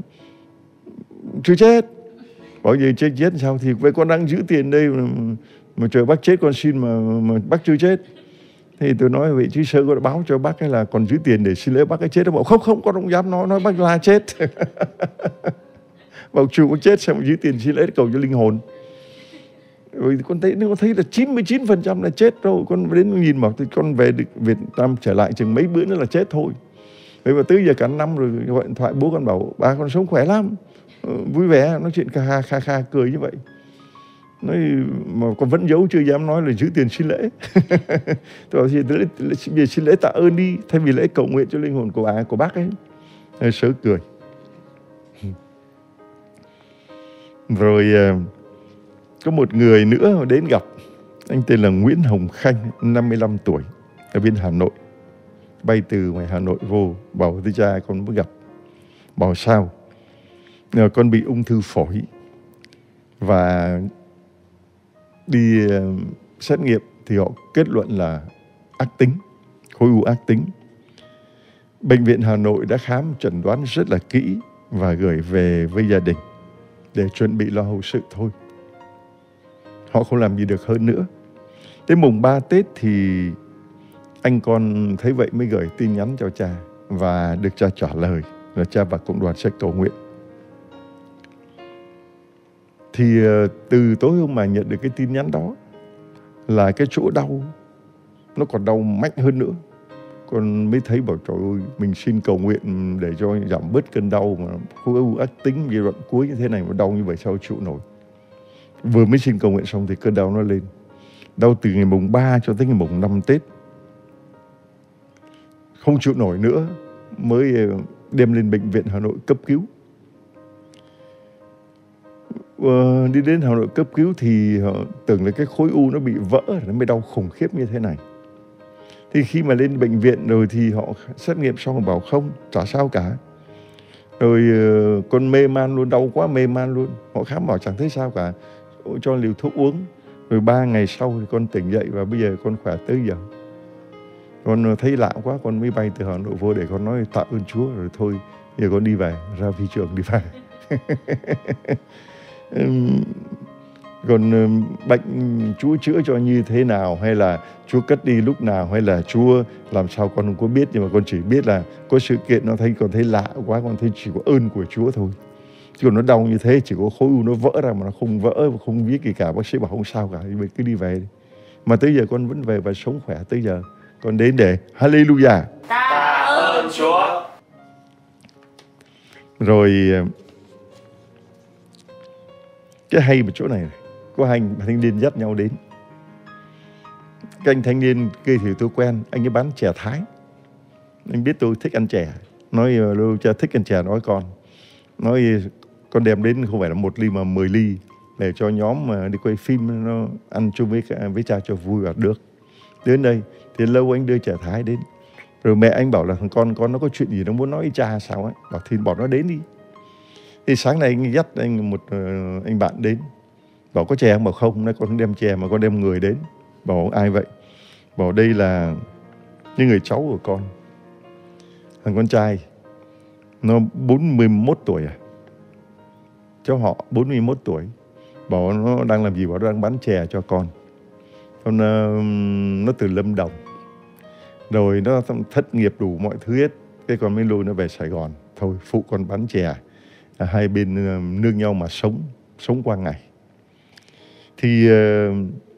Chưa chết. Bảo giờ chết chết sao? Thì vậy con đang giữ tiền đây mà, mà chờ bác chết con xin mà, mà bác chưa chết. Thì tôi nói vậy chứ sơ có báo cho bác ấy là còn giữ tiền để xin lễ bác ấy chết. Nó bảo không không, con không dám nói, nói bác là chết. Bảo chủ có chết sao mà giữ tiền xin lễ cầu cho linh hồn. Rồi con thấy, con thấy là chín mươi chín phần trăm là chết rồi. Con đến nhìn bảo thì con về Việt Nam trở lại chừng mấy bữa nữa là chết thôi. Vậy mà tới giờ cả năm rồi gọi điện thoại bố con bảo ba con sống khỏe lắm, vui vẻ, nói chuyện kha kha kha cười như vậy. Nói mà con vẫn giấu chưa dám nói là giữ tiền xin lễ. Tôi bảo thì bây xin lễ tạ ơn đi, thay vì lễ cầu nguyện cho linh hồn của bà, của bác ấy. Rồi sớ cười. Rồi có một người nữa đến gặp. Anh tên là Nguyễn Hồng Khanh, năm mươi lăm tuổi, ở bên Hà Nội. Bay từ ngoài Hà Nội vô, bảo thưa cha con mới gặp. Bảo sao? Nhờ con bị ung thư phổi và đi uh, xét nghiệm thì họ kết luận là ác tính, khối u ác tính. Bệnh viện Hà Nội đã khám chẩn đoán rất là kỹ và gửi về với gia đình để chuẩn bị lo hậu sự thôi. Họ không làm gì được hơn nữa. Đến mùng ba Tết thì anh con thấy vậy mới gửi tin nhắn cho cha và được cha trả lời là cha và cộng đoàn sẽ cầu nguyện. Thì từ tối hôm mà nhận được cái tin nhắn đó là cái chỗ đau nó còn đau mạnh hơn nữa. Con mới thấy bảo trời ơi, mình xin cầu nguyện để cho giảm bớt cơn đau mà khối u ác tính giai đoạn cuối như thế này mà đau như vậy sao chịu nổi. Vừa mới xin cầu nguyện xong thì cơn đau nó lên. Đau từ ngày mùng ba cho tới ngày mùng năm Tết. Không chịu nổi nữa mới đem lên bệnh viện Hà Nội cấp cứu. Ờ, đi đến Hà Nội cấp cứu thì họ tưởng là cái khối u nó bị vỡ, nó mới đau khủng khiếp như thế này. Thì khi mà lên bệnh viện rồi thì họ xét nghiệm xong rồi bảo không, chả sao cả. Rồi uh, con mê man luôn, đau quá mê man luôn. Họ khám bảo chẳng thấy sao cả, cho liều thuốc uống. Rồi ba ngày sau thì con tỉnh dậy và bây giờ con khỏe tới giờ. Con thấy lạ quá, con mới bay từ Hà Nội vô để con nói tạ ơn Chúa. Rồi thôi, giờ con đi về, ra phi trường đi về. Còn bệnh Chúa chữa cho như thế nào, hay là Chúa cất đi lúc nào, hay là Chúa làm sao con không có biết. Nhưng mà con chỉ biết là có sự kiện nó thấy con thấy lạ quá, con thấy chỉ có ơn của Chúa thôi. Chứ còn nó đau như thế, chỉ có khối u nó vỡ ra mà nó không vỡ, không biết gì cả. Bác sĩ bảo không sao cả, thì cứ đi về đi. Mà tới giờ con vẫn về và sống khỏe tới giờ. Con đến để Hallelujah. Tạ ơn Chúa. Rồi cái hay ở chỗ này, này có hai anh thanh niên dắt nhau đến. Cái anh thanh niên kia thì tôi quen, anh ấy bán chè Thái. Anh biết tôi thích ăn chè, nói lưu cha thích ăn chè, nói con nói con đem đến không phải là một ly mà mười ly để cho nhóm mà đi quay phim nó ăn chung với với cha cho vui và được. Đến đây thì lâu anh đưa chè Thái đến, rồi mẹ anh bảo là thằng con con nó có chuyện gì nó muốn nói với cha sao ấy, bảo thì bỏ nó đến đi. Thì sáng nay anh dắt anh một uh, anh bạn đến, bảo có chè không? Bảo không, nói con không đem chè mà con đem người đến. Bảo ai vậy? Bảo đây là những người cháu của con, thằng con trai nó bốn mươi mốt tuổi à, cháu họ bốn mươi mốt tuổi. Bảo nó đang làm gì? Bảo nó đang bán chè cho con. Con uh, nó từ Lâm Đồng, rồi nó thất nghiệp đủ mọi thứ hết, cái con mới lôi nó về Sài Gòn. Thôi phụ con bán chè, à, hai bên uh, nương nhau mà sống sống qua ngày. Thì uh,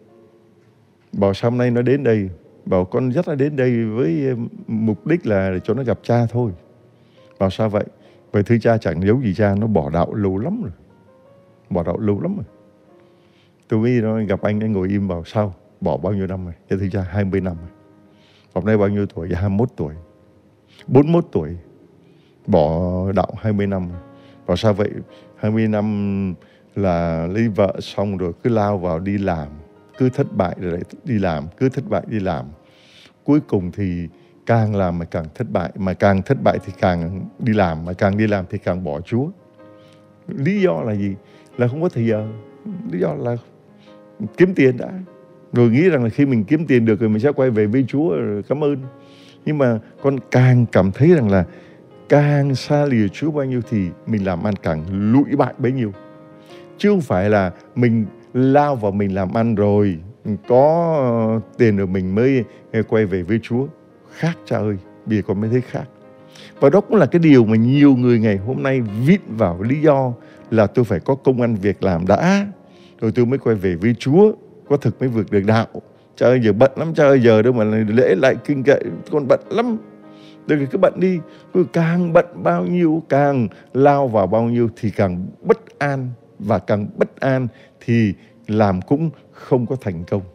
bảo sao hôm nay nó đến đây? Bảo con dắt nó đến đây với uh, mục đích là để cho nó gặp cha thôi. Bảo sao vậy? Vậy thưa cha, chẳng giấu gì cha, nó bỏ đạo lâu lắm rồi. Bỏ đạo lâu lắm rồi. Tôi mới nó gặp anh, anh ngồi im. Bảo sao? Bỏ bao nhiêu năm rồi? Dạ thưa cha, hai mươi năm rồi. Hôm nay bao nhiêu tuổi? Dạ hai mươi mốt tuổi. bốn mươi mốt tuổi. Bỏ đạo hai mươi năm rồi. Bảo sao vậy? hai mươi năm là lấy vợ xong rồi cứ lao vào đi làm, cứ thất bại rồi lại đi làm, cứ thất bại đi làm. Cuối cùng thì càng làm mà càng thất bại, mà càng thất bại thì càng đi làm, mà càng đi làm thì càng bỏ Chúa. Lý do là gì? Là không có thời giờ. Lý do là kiếm tiền đã. Rồi nghĩ rằng là khi mình kiếm tiền được rồi mình sẽ quay về với Chúa, rồi cảm ơn. Nhưng mà con càng cảm thấy rằng là càng xa lìa Chúa bao nhiêu thì mình làm ăn càng lụi bại bấy nhiêu. Chứ không phải là mình lao vào mình làm ăn rồi có tiền rồi mình mới quay về với Chúa. Khác cha ơi, bây giờ con mới thấy khác. Và đó cũng là cái điều mà nhiều người ngày hôm nay vịn vào lý do là tôi phải có công ăn việc làm đã, rồi tôi mới quay về với Chúa, có thực mới vượt được đạo. Cha ơi, giờ bận lắm cha ơi, giờ đâu mà lễ lại kinh kệ, con bận lắm. Rồi cứ bận đi, càng bận bao nhiêu, càng lao vào bao nhiêu thì càng bất an, và càng bất an thì làm cũng không có thành công.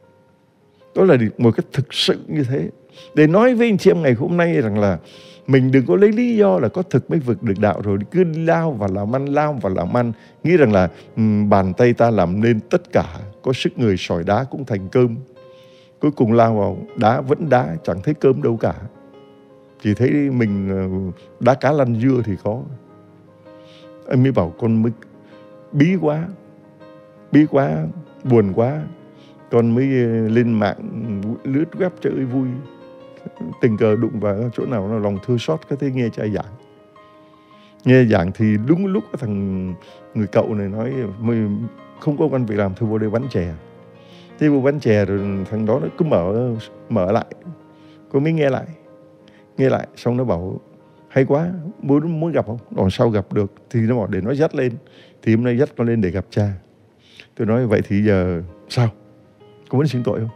Đó là một cái thực sự như thế. Để nói với anh chị em ngày hôm nay rằng là mình đừng có lấy lý do là có thực mới vượt được đạo rồi cứ lao vào làm ăn, lao vào làm ăn, nghĩ rằng là um, bàn tay ta làm nên tất cả. có sức người sỏi đá cũng thành cơm. Cuối cùng lao vào đá vẫn đá, chẳng thấy cơm đâu cả. Chỉ thấy mình đá cá lăn dưa thì có. Anh mới bảo con mới bí quá, bí quá, buồn quá. Con mới lên mạng lướt web chơi vui. Tình cờ đụng vào chỗ nào nó lòng thương xót, có thể nghe cha giảng. Nghe giảng thì đúng lúc cái thằng người cậu này nói mình không có công việc làm, thôi vô đây bán chè. Thế vô bán chè rồi thằng đó nó cứ mở mở lại. Cô mới nghe lại. Nghe lại xong nó bảo hay quá, muốn muốn gặp không? Còn sao gặp được? Thì nó bảo để nó dắt lên. Thì hôm nay dắt con lên để gặp cha. Tôi nói vậy thì giờ sao? Con muốn xưng tội không?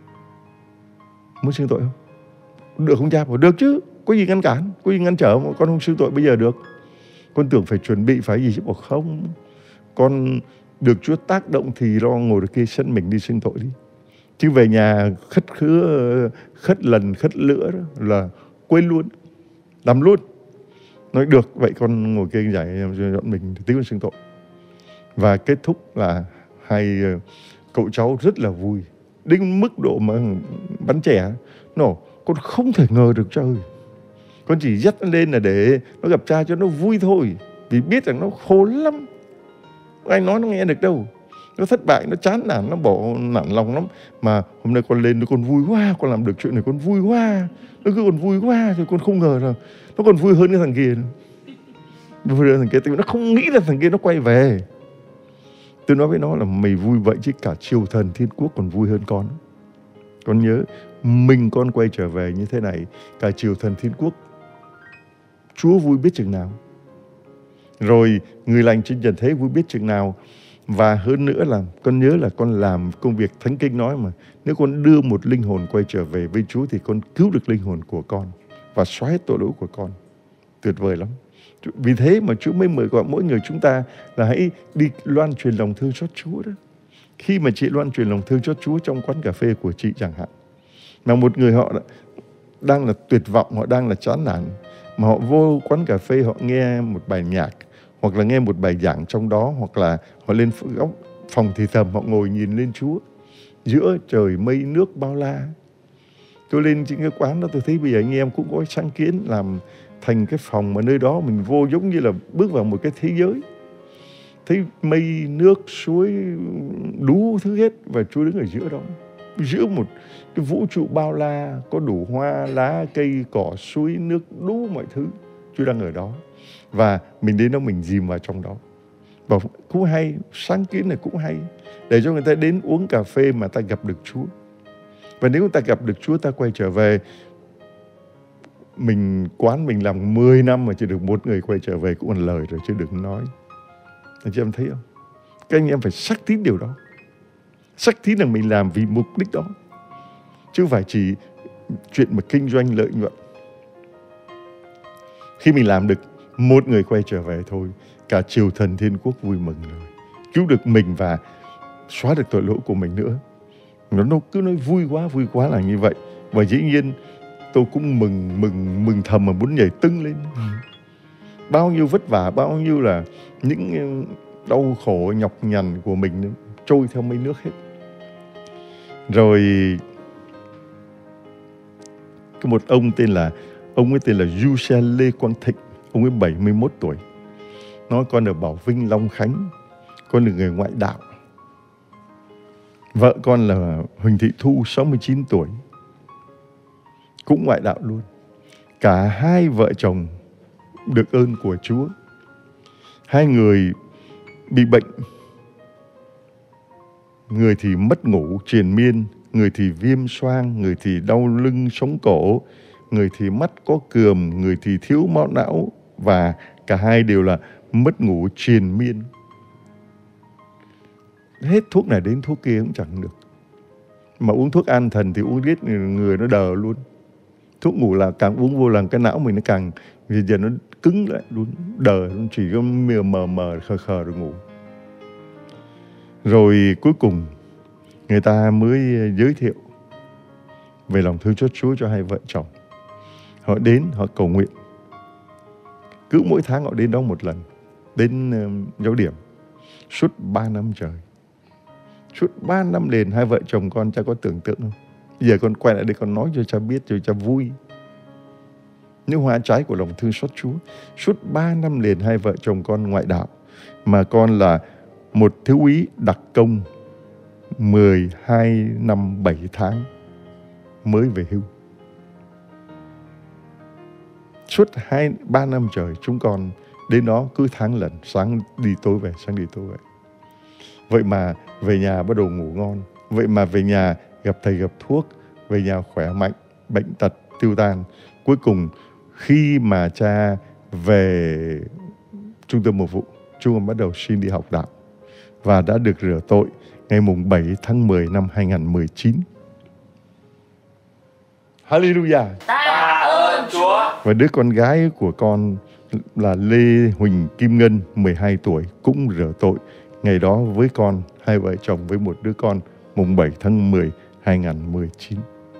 Muốn xưng tội không? Được không cha? Bảo được chứ. Có gì ngăn cản? Có gì ngăn trở mà con không xưng tội bây giờ được? Con tưởng phải chuẩn bị phải gì chứ. Bảo không. Con được Chúa tác động thì lo ngồi được kia sân mình đi xưng tội đi. Chứ về nhà khất khứa, khất lần, khất lữa đó là quên luôn. Làm luôn. Nói được, vậy con ngồi kia giải dọn mình tí con xưng tội. Và kết thúc là hai cậu cháu rất là vui. Đến mức độ mà bắn trẻ. Nó, con không thể ngờ được trời. Con chỉ dắt nó lên là để nó gặp cha cho nó vui thôi. Vì biết rằng nó khổ lắm. Anh nói nó nghe được đâu. Nó thất bại, nó chán nản, nó bỏ nản lòng lắm. Mà hôm nay con lên, con vui quá, con làm được chuyện này, con vui quá. Nó cứ còn vui quá, rồi con không ngờ là nó còn vui hơn cái thằng kia. Vui hơn thằng kia, nó không nghĩ là thằng kia nó quay về. Tôi nói với nó là mày vui vậy chứ cả triều thần thiên quốc còn vui hơn con. Con nhớ, mình con quay trở về như thế này, cả triều thần thiên quốc, Chúa vui biết chừng nào. Rồi người lành trên trần thế vui biết chừng nào. Và hơn nữa là con nhớ là con làm công việc Thánh Kinh nói mà. Nếu con đưa một linh hồn quay trở về với Chúa thì con cứu được linh hồn của con và xóa hết tội lỗi của con. Tuyệt vời lắm. Vì thế mà Chúa mới mời gọi mỗi người chúng ta là hãy đi loan truyền lòng thương xót Chúa đó. Khi mà chị loan truyền lòng thương xót Chúa trong quán cà phê của chị chẳng hạn, mà một người họ đang là tuyệt vọng, họ đang là chán nản, mà họ vô quán cà phê họ nghe một bài nhạc, hoặc là nghe một bài giảng trong đó, hoặc là họ lên góc phòng thì thầm, họ ngồi nhìn lên Chúa giữa trời mây nước bao la. Tôi lên trên cái quán đó tôi thấy bây giờ anh em cũng có sáng kiến làm thành cái phòng mà nơi đó mình vô giống như là bước vào một cái thế giới. Thấy mây, nước, suối, đủ thứ hết và Chúa đứng ở giữa đó. Giữa một cái vũ trụ bao la, có đủ hoa, lá, cây, cỏ, suối, nước, đủ mọi thứ. Chúa đang ở đó. Và mình đến đó mình dìm vào trong đó. Và cũng hay, sáng kiến này cũng hay. Để cho người ta đến uống cà phê mà ta gặp được Chúa. Và nếu ta gặp được Chúa, ta quay trở về. Mình quán mình làm mười năm mà chỉ được một người quay trở về cũng là lời rồi chứ đừng nói. Anh chị em thấy không? Các anh em phải xác tín điều đó. Xác tín là mình làm vì mục đích đó. Chứ không phải chỉ chuyện mà kinh doanh lợi nhuận. Khi mình làm được một người quay trở về thôi, cả triều thần thiên quốc vui mừng rồi. Cứu được mình và xóa được tội lỗi của mình nữa. Nó cứ nói vui quá, vui quá là như vậy. Và dĩ nhiên tôi cũng mừng, mừng, mừng thầm mà muốn nhảy tưng lên. Bao nhiêu vất vả, bao nhiêu là những đau khổ, nhọc nhằn của mình trôi theo mây nước hết. Rồi có một ông tên là, ông ấy tên là Du Xe Lê Quang Thịnh. Ông ấy bảy mươi mốt tuổi. Nói con ở Bảo Vinh, Long Khánh. Con là người ngoại đạo. Vợ con là Huỳnh Thị Thu, sáu mươi chín tuổi. Cũng ngoại đạo luôn. Cả hai vợ chồng được ơn của Chúa. Hai người bị bệnh. Người thì mất ngủ triền miên, người thì viêm xoang, người thì đau lưng sống cổ, người thì mắt có cườm, người thì thiếu máu não, và cả hai đều là mất ngủ triền miên. Hết thuốc này đến thuốc kia cũng chẳng được. Mà uống thuốc an thần thì uống riết người nó đờ luôn. Thuốc ngủ là càng uống vô là cái não mình nó càng vì giờ nó cứng lại luôn, đờ luôn, chỉ có mờ mờ mờ khờ khờ rồi ngủ. Rồi cuối cùng người ta mới giới thiệu về lòng thương xót Chúa cho hai vợ chồng. Họ đến, họ cầu nguyện. Cứ mỗi tháng họ đến đó một lần, đến uh, giáo điểm suốt ba năm trời. Suốt ba năm liền hai vợ chồng con cha có tưởng tượng không? Giờ con quay lại đây con nói cho cha biết, cho cha vui. Những hoa trái của lòng thương xót Chúa. Suốt ba năm liền hai vợ chồng con ngoại đạo, mà con là một thiếu úy đặc công mười hai năm bảy tháng mới về hưu. Suốt hai ba năm trời chúng con đến đó cứ tháng lần, sáng đi tối về, sáng đi tối về. Vậy mà về nhà bắt đầu ngủ ngon. Vậy mà về nhà gặp thầy gặp thuốc, về nhà khỏe mạnh, bệnh tật tiêu tan. Cuối cùng khi mà cha về trung tâm mục vụ, chúng con bắt đầu xin đi học đạo và đã được rửa tội ngày mùng bảy tháng mười năm hai nghìn không trăm mười chín. Hallelujah. Tạ ơn Chúa. Và đứa con gái của con là Lê Huỳnh Kim Ngân, mười hai tuổi, cũng rửa tội ngày đó với con, hai vợ chồng với một đứa con, mùng bảy tháng mười hai nghìn không trăm mười chín.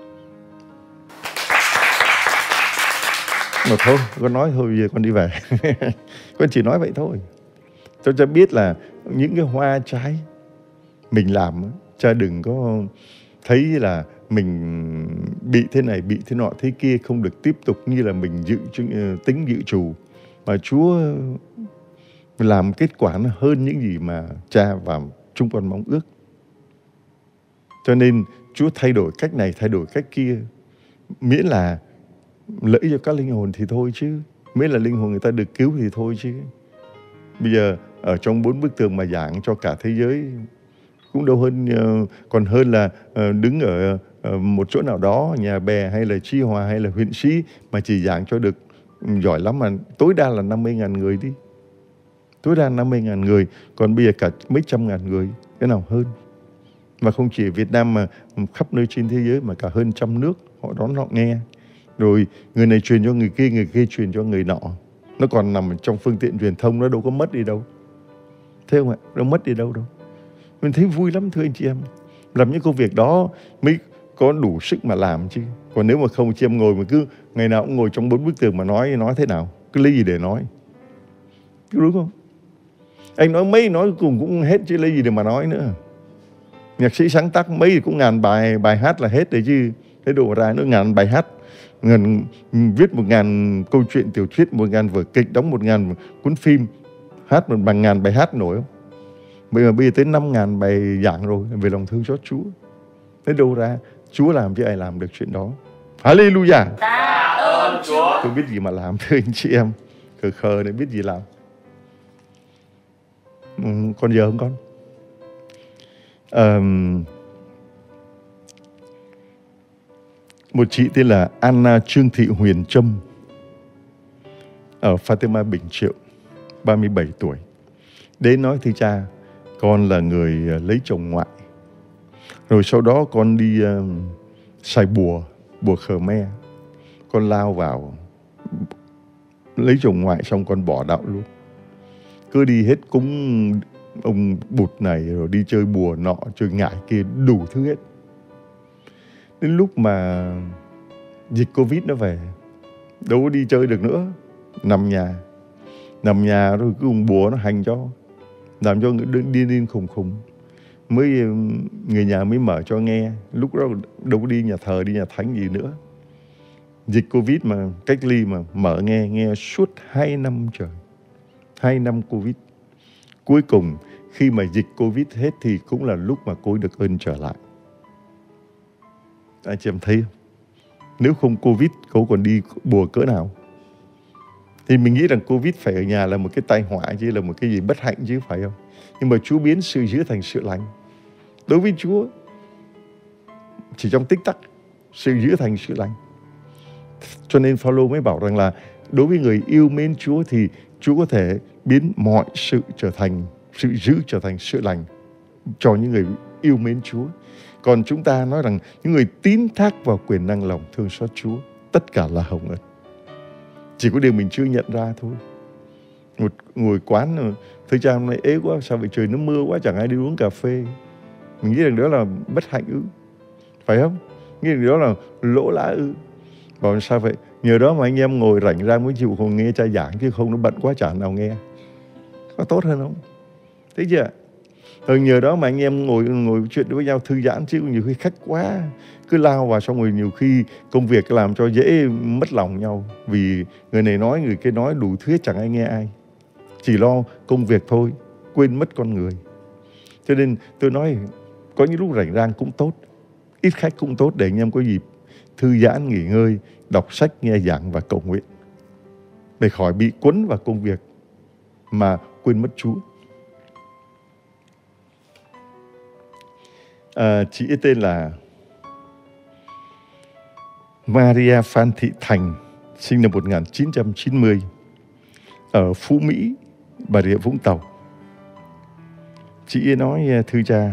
Mà thôi, con nói thôi, bây giờ con đi về. Con chỉ nói vậy thôi. Cho cha biết là những cái hoa trái mình làm, cha đừng có thấy là mình bị thế này, bị thế nọ, thế kia, không được tiếp tục như là mình dự tính dự trù. Mà Chúa làm kết quả nó hơn những gì mà cha và chúng con mong ước. Cho nên Chúa thay đổi cách này, thay đổi cách kia, miễn là lợi cho các linh hồn thì thôi chứ. Miễn là linh hồn người ta được cứu thì thôi chứ. Bây giờ ở trong bốn bức tường mà giảng cho cả thế giới cũng đâu hơn, còn hơn là đứng ở một chỗ nào đó, Nhà Bè hay là Chi Hòa hay là huyện Sĩ mà chỉ giảng cho được giỏi lắm mà tối đa là năm mươi nghìn người đi. Tối đa năm mươi nghìn người, còn bây giờ cả mấy trăm ngàn người, cái nào hơn. Mà không chỉ ở Việt Nam mà khắp nơi trên thế giới mà cả hơn trăm nước họ đón họ nghe. Rồi người này truyền cho người kia, người kia truyền cho người nọ. Nó còn nằm trong phương tiện truyền thông, nó đâu có mất đi đâu. Thế không ạ? Đâu mất đi đâu đâu. Mình thấy vui lắm thưa anh chị em. Làm những công việc đó mới có đủ sức mà làm chứ. Còn nếu mà không, chị em ngồi mà cứ ngày nào cũng ngồi trong bốn bức tường mà nói, nói thế nào? Cứ lấy gì để nói? Đúng không? Anh nói mấy nói cùng cũng hết chứ lấy gì để mà nói nữa. Nhạc sĩ sáng tác mấy thì cũng ngàn bài bài hát là hết đấy chứ. Thế đổ ra nữa ngàn bài hát, ngàn, viết một ngàn câu chuyện tiểu thuyết, một ngàn vở kịch, đóng một ngàn cuốn phim, hát một bằng ngàn bài hát nổi không? Bây giờ bây giờ tới năm ngàn bài giảng rồi về lòng thương xót Chúa. Thế đâu ra Chúa làm chứ ai làm được chuyện đó. Hallelujah. Tạ ơn Chúa. Tôi biết gì mà làm thưa anh chị em. Khờ khờ này biết gì làm. Ừ, còn giờ không con? Um, một chị tên là Anna Trương Thị Huyền Trâm ở Fatima Bình Triệu, ba mươi bảy tuổi. Đến nói thưa cha, con là người lấy chồng ngoại. Rồi sau đó con đi uh, xài bùa, bùa Khmer. Con lao vào lấy chồng ngoại xong con bỏ đạo luôn. Cứ đi hết cúng ông Bụt này, rồi đi chơi bùa nọ, chơi ngải kia, đủ thứ hết. Đến lúc mà dịch Covid nó về, đâu có đi chơi được nữa. Nằm nhà. Nằm nhà rồi cứ ông bùa nó hành cho. Làm cho điên điên khùng khùng. Mới người nhà mới mở cho nghe. Lúc đó đâu có đi nhà thờ, đi nhà thánh gì nữa. Dịch Covid mà cách ly mà mở nghe, nghe suốt hai năm trời. Hai năm Covid. Cuối cùng khi mà dịch Covid hết thì cũng là lúc mà cô ấy được ơn trở lại. Anh chị em thấy không? Nếu không Covid, cô còn đi bùa cỡ nào? Thì mình nghĩ rằng Covid phải ở nhà là một cái tai họa chứ, là một cái gì bất hạnh chứ, phải không? Nhưng mà Chúa biến sự dữ thành sự lành. Đối với Chúa, chỉ trong tích tắc, sự dữ thành sự lành. Cho nên Phaolô mới bảo rằng là đối với người yêu mến Chúa thì Chúa có thể biến mọi sự trở thành, sự dữ trở thành sự lành cho những người yêu mến Chúa. Còn chúng ta nói rằng những người tín thác vào quyền năng lòng thương xót Chúa, tất cả là hồng ân. Chỉ có điều mình chưa nhận ra thôi. Một ngồi quán, thưa cha hôm nay ế quá, sao vậy trời nó mưa quá, chẳng ai đi uống cà phê. Mình nghĩ rằng đó là bất hạnh ư? Phải không? Nghĩ rằng đó là lỗ lã ư? Bảo sao vậy? Nhờ đó mà anh em ngồi rảnh ra mới chịu không nghe cha giảng, chứ không nó bận quá chả nào nghe. Có tốt hơn không? Thấy chưa? Ừ, nhờ đó mà anh em ngồi ngồi chuyện với nhau thư giãn, chứ nhiều khi khách quá cứ lao vào, xong rồi nhiều khi công việc làm cho dễ mất lòng nhau, vì người này nói người kia nói đủ thuyết, chẳng ai nghe ai, chỉ lo công việc thôi, quên mất con người. Cho nên tôi nói có những lúc rảnh rang cũng tốt, ít khách cũng tốt, để anh em có dịp thư giãn, nghỉ ngơi, đọc sách, nghe giảng và cầu nguyện, để khỏi bị cuốn vào công việc mà quên mất Chúa. À, chị ấy tên là Maria Phan Thị Thành, sinh năm một nghìn chín trăm chín mươi, ở Phú Mỹ, Bà Rịa Vũng Tàu. Chị ấy nói: thưa cha,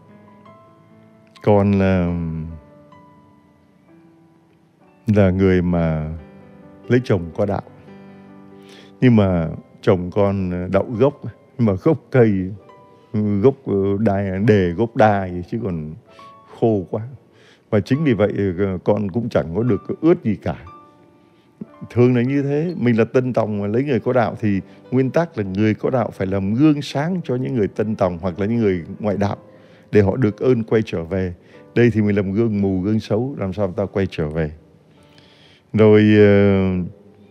con là, là người mà lấy chồng có đạo, nhưng mà chồng con đậu gốc, nhưng mà gốc cây, gốc đài, đề gốc đa gì, chứ còn khô quá. Và chính vì vậy con cũng chẳng có được ướt gì cả. Thường là như thế. Mình là tân tòng mà lấy người có đạo, thì nguyên tắc là người có đạo phải làm gương sáng cho những người tân tòng hoặc là những người ngoại đạo, để họ được ơn quay trở về. Đây thì mình làm gương mù, gương xấu, làm sao ta quay trở về. Rồi uh,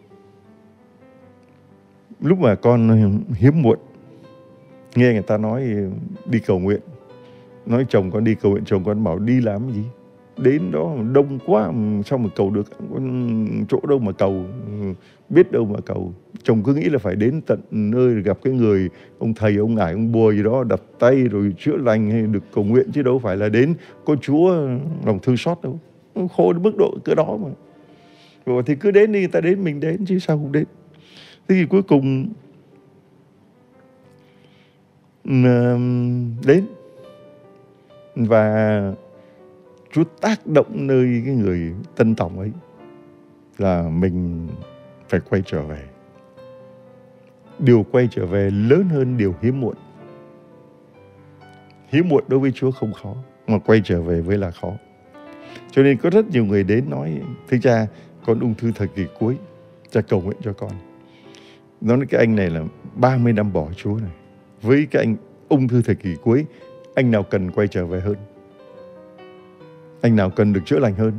lúc mà con hiếm muộn, nghe người ta nói đi cầu nguyện, nói chồng con đi cầu nguyện, chồng con bảo đi làm gì, đến đó đông quá sao mà cầu được, chỗ đâu mà cầu, biết đâu mà cầu. Chồng cứ nghĩ là phải đến tận nơi gặp cái người ông thầy, ông ngải, ông bùa gì đó, đặt tay rồi chữa lành hay được cầu nguyện, chứ đâu phải là đến có Chúa lòng thương xót đâu. Khổ đến mức độ cỡ đó mà. Rồi thì cứ đến đi, người ta đến mình đến chứ sao không đến. Thế thì cuối cùng đến, và Chúa tác động nơi cái người tân tòng ấy là mình phải quay trở về. Điều quay trở về lớn hơn điều hiếm muộn. Hiếm muộn đối với Chúa không khó, mà quay trở về mới là khó. Cho nên có rất nhiều người đến nói: thưa cha, con ung thư thời kỳ cuối, cha cầu nguyện cho con. Nói cái anh này là ba mươi năm bỏ Chúa này, với cái anh ung thư thời kỳ cuối, anh nào cần quay trở về hơn? Anh nào cần được chữa lành hơn?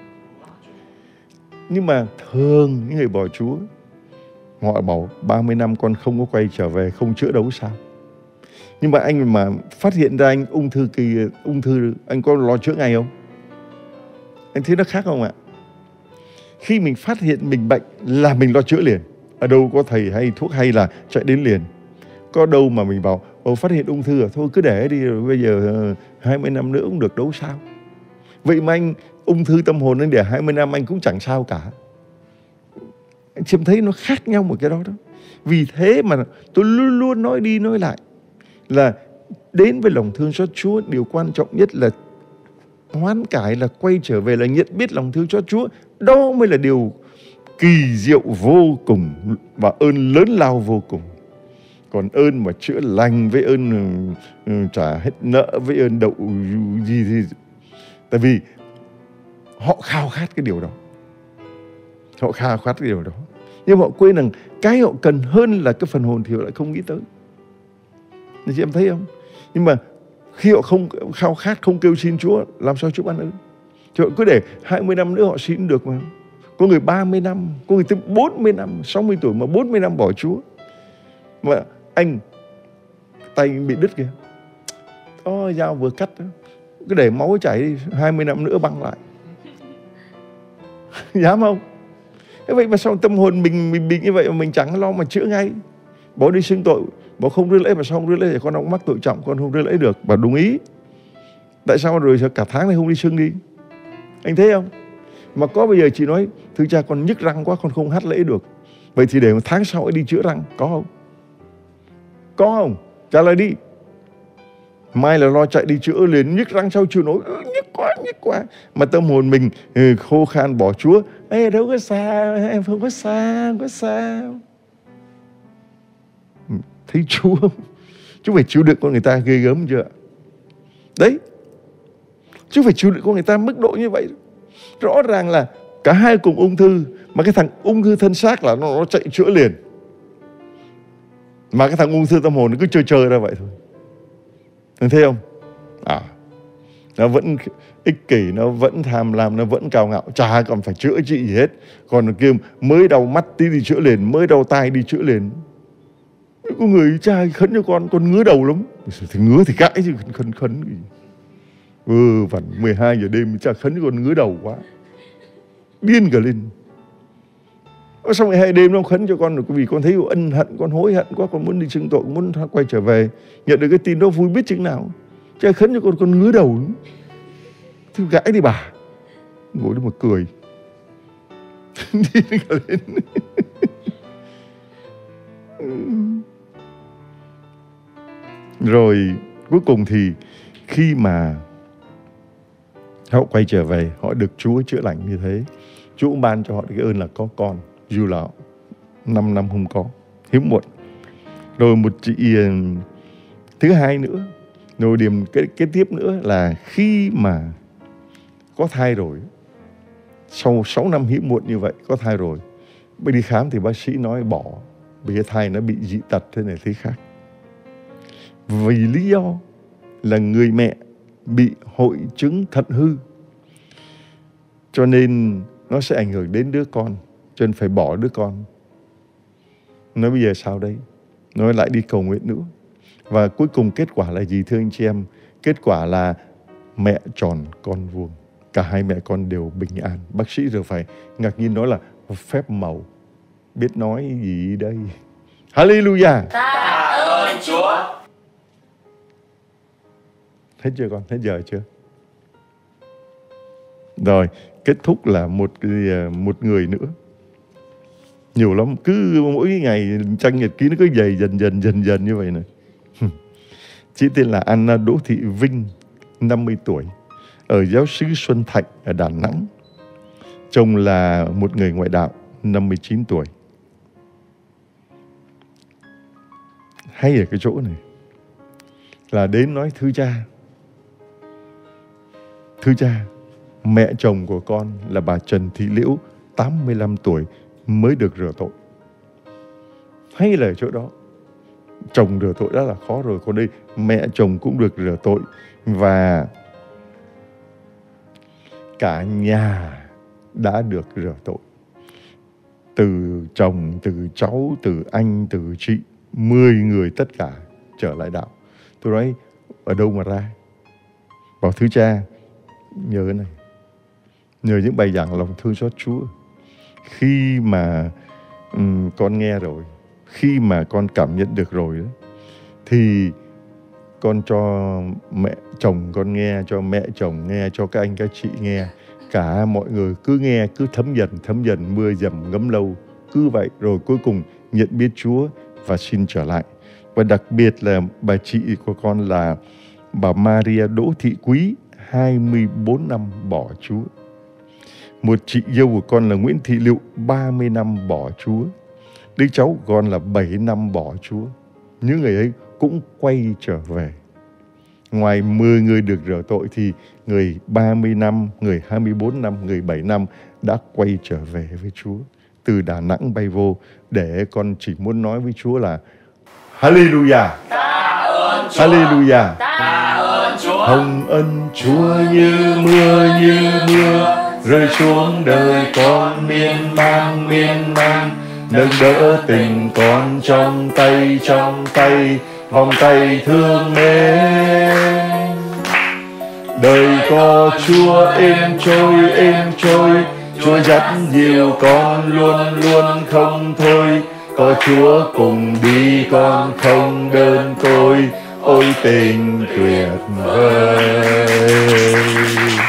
Nhưng mà thường những người bỏ Chúa, họ bảo ba mươi năm con không có quay trở về, không chữa đấu sao? Nhưng mà anh mà phát hiện ra anh ung thư kỳ ung thư, anh có lo chữa ngay không? Anh thấy nó khác không ạ? Khi mình phát hiện mình bệnh là mình lo chữa liền. Ở đâu có thầy hay thuốc hay là chạy đến liền. Có đâu mà mình bảo ồ phát hiện ung thư à, thôi cứ để đi, rồi bây giờ hai mươi năm nữa cũng được đâu sao? Vậy mà anh ung thư tâm hồn nên để hai mươi năm anh cũng chẳng sao cả. Anh chiêm thấy nó khác nhau một cái đó đó. Vì thế mà tôi luôn luôn nói đi nói lại là đến với lòng thương xót Chúa, điều quan trọng nhất là hoán cải, là quay trở về, là nhận biết lòng thương xót Chúa. Đó mới là điều kỳ diệu vô cùng và ơn lớn lao vô cùng. Còn ơn mà chữa lành với ơn uh, trả hết nợ với ơn đậu gì thì, tại vì họ khao khát cái điều đó, họ khao khát cái điều đó, nhưng họ quên rằng cái họ cần hơn là cái phần hồn thì họ lại không nghĩ tới. Nên chị em thấy không? Nhưng mà khi họ không khao khát, không kêu xin Chúa, làm sao Chúa ban ơn? Chứ họ cứ để hai mươi năm nữa họ xin được mà. Có người ba mươi năm, có người tới bốn mươi năm, sáu mươi tuổi mà bốn mươi năm bỏ Chúa. Mà anh tay bị đứt kìa, oh, dao vừa cắt đó, cứ để máu chảy đi, hai mươi năm nữa băng lại. Dám không? Thế vậy mà sao tâm hồn mình, mình bị như vậy mà mình chẳng lo mà chữa ngay. Bỏ đi xưng tội, bỏ không rước lễ, mà sao không rước lễ thì con không mắc tội trọng, con không rước lễ được. Và đúng ý, tại sao rồi cả tháng này không đi xưng đi? Anh thấy không? Mà có bây giờ chị nói thưa cha con nhức răng quá, con không hát lễ được. Vậy thì để một tháng sau ấy đi chữa răng, có không? Có không? Trả lời đi. Mai là lo chạy đi chữa liền, nhức răng sau chịu nổi, nhức quá, nhức quá. Mà tâm hồn mình khô khan bỏ Chúa. Ê, đâu có sao, em không có sao, không có sao. Thấy Chúa không? Chú phải chịu đựng con người ta ghê gớm chưa? Đấy. Chú phải chịu đựng con người ta mức độ như vậy. Rõ ràng là cả hai cùng ung thư, mà cái thằng ung thư thân xác là nó, nó chạy chữa liền. Mà cái thằng ung thư tâm hồn nó cứ chơi chơi ra vậy thôi. Anh thấy không? À, nó vẫn ích kỷ, nó vẫn tham lam, nó vẫn cao ngạo, chả còn phải chữa trị gì hết. Còn kia mới đau mắt tí đi chữa liền, mới đau tai đi chữa liền. Có người cha khấn cho con, con ngứa đầu lắm. Thì ngứa thì cãi chứ khấn khấn gì. Ừ, vặn mười hai giờ đêm cha khấn cho con ngứa đầu quá, điên cả lên. Xong rồi hai đêm nó khấn cho con vì con thấy ân hận, con hối hận quá, con muốn đi xưng tội, muốn quay trở về. Nhận được cái tin đó vui biết chừng nào. Cha khấn cho con con ngứa đầu. Thì gãi đi bà. Ngồi đó mà cười. Điên cả lên. Rồi cuối cùng thì khi mà họ quay trở về, họ được Chúa chữa lành như thế, Chúa cũng ban cho họ cái ơn là có con, dù là năm năm không có, hiếm muộn. Rồi một chị thứ hai nữa, rồi điểm cái kế tiếp nữa là khi mà có thai rồi, sau sáu năm hiếm muộn như vậy, có thai rồi, mới đi khám thì bác sĩ nói bỏ, vì cái thai nó bị dị tật thế này thế khác. Vì lý do là người mẹ bị hội chứng thận hư, cho nên nó sẽ ảnh hưởng đến đứa con, cho nên phải bỏ đứa con. Nói bây giờ sao đây? Nói lại đi cầu nguyện nữa. Và cuối cùng kết quả là gì thưa anh chị em? Kết quả là mẹ tròn con vuông. Cả hai mẹ con đều bình an. Bác sĩ rồi phải ngạc nhiên nói là phép màu. Biết nói gì đây? Hallelujah! Tạ ơn Chúa! Hết chưa con? Hết giờ chưa? Rồi, kết thúc là một một người nữa. Nhiều lắm, cứ mỗi ngày trang nhật ký nó cứ dày dần dần dần dần như vậy này. Chị tên là Anna Đỗ Thị Vinh, năm mươi tuổi, ở giáo xứ Xuân Thạnh ở Đà Nẵng. Chồng là một người ngoại đạo, năm mươi chín tuổi. Hay ở cái chỗ này là đến nói thưa cha, thưa cha, mẹ chồng của con là bà Trần Thị Liễu, tám mươi lăm tuổi, mới được rửa tội. Hay là ở chỗ đó, chồng rửa tội đã là khó rồi, còn đây mẹ chồng cũng được rửa tội. Và cả nhà đã được rửa tội. Từ chồng, từ cháu, từ anh, từ chị, mười người tất cả trở lại đạo. Tôi nói ở đâu mà ra? Bảo thưa cha, nhờ cái này, nhờ những bài giảng lòng thương xót Chúa. Khi mà um, con nghe rồi, khi mà con cảm nhận được rồi đó, thì con cho mẹ chồng con nghe, cho mẹ chồng nghe, cho các anh các chị nghe. Cả mọi người cứ nghe, cứ thấm dần, thấm dần, mưa dầm ngấm lâu. Cứ vậy rồi cuối cùng nhận biết Chúa và xin trở lại. Và đặc biệt là bà chị của con là bà Maria Đỗ Thị Quý, hai mươi bốn năm bỏ Chúa. Một chị dâu của con là Nguyễn Thị Liệu, ba mươi năm bỏ Chúa. Đứa cháu của con là bảy năm bỏ Chúa. Những người ấy cũng quay trở về. Ngoài mười người được rửa tội thì người ba mươi năm, người hai mươi bốn năm, người bảy năm đã quay trở về với Chúa. Từ Đà Nẵng bay vô để con chỉ muốn nói với Chúa là Hallelujah! Tạ ơn Chúa! Hallelujah! Tạ ơn Chúa! Hồng ân Chúa như mưa như mưa rơi xuống đời con miên man miên man, nâng đỡ tình con trong tay trong tay, vòng tay thương mến. Đời có Chúa êm trôi êm trôi, Chúa dắt dìu con luôn luôn không thôi. Có Chúa cùng đi con không đơn côi, ôi tình tuyệt vời.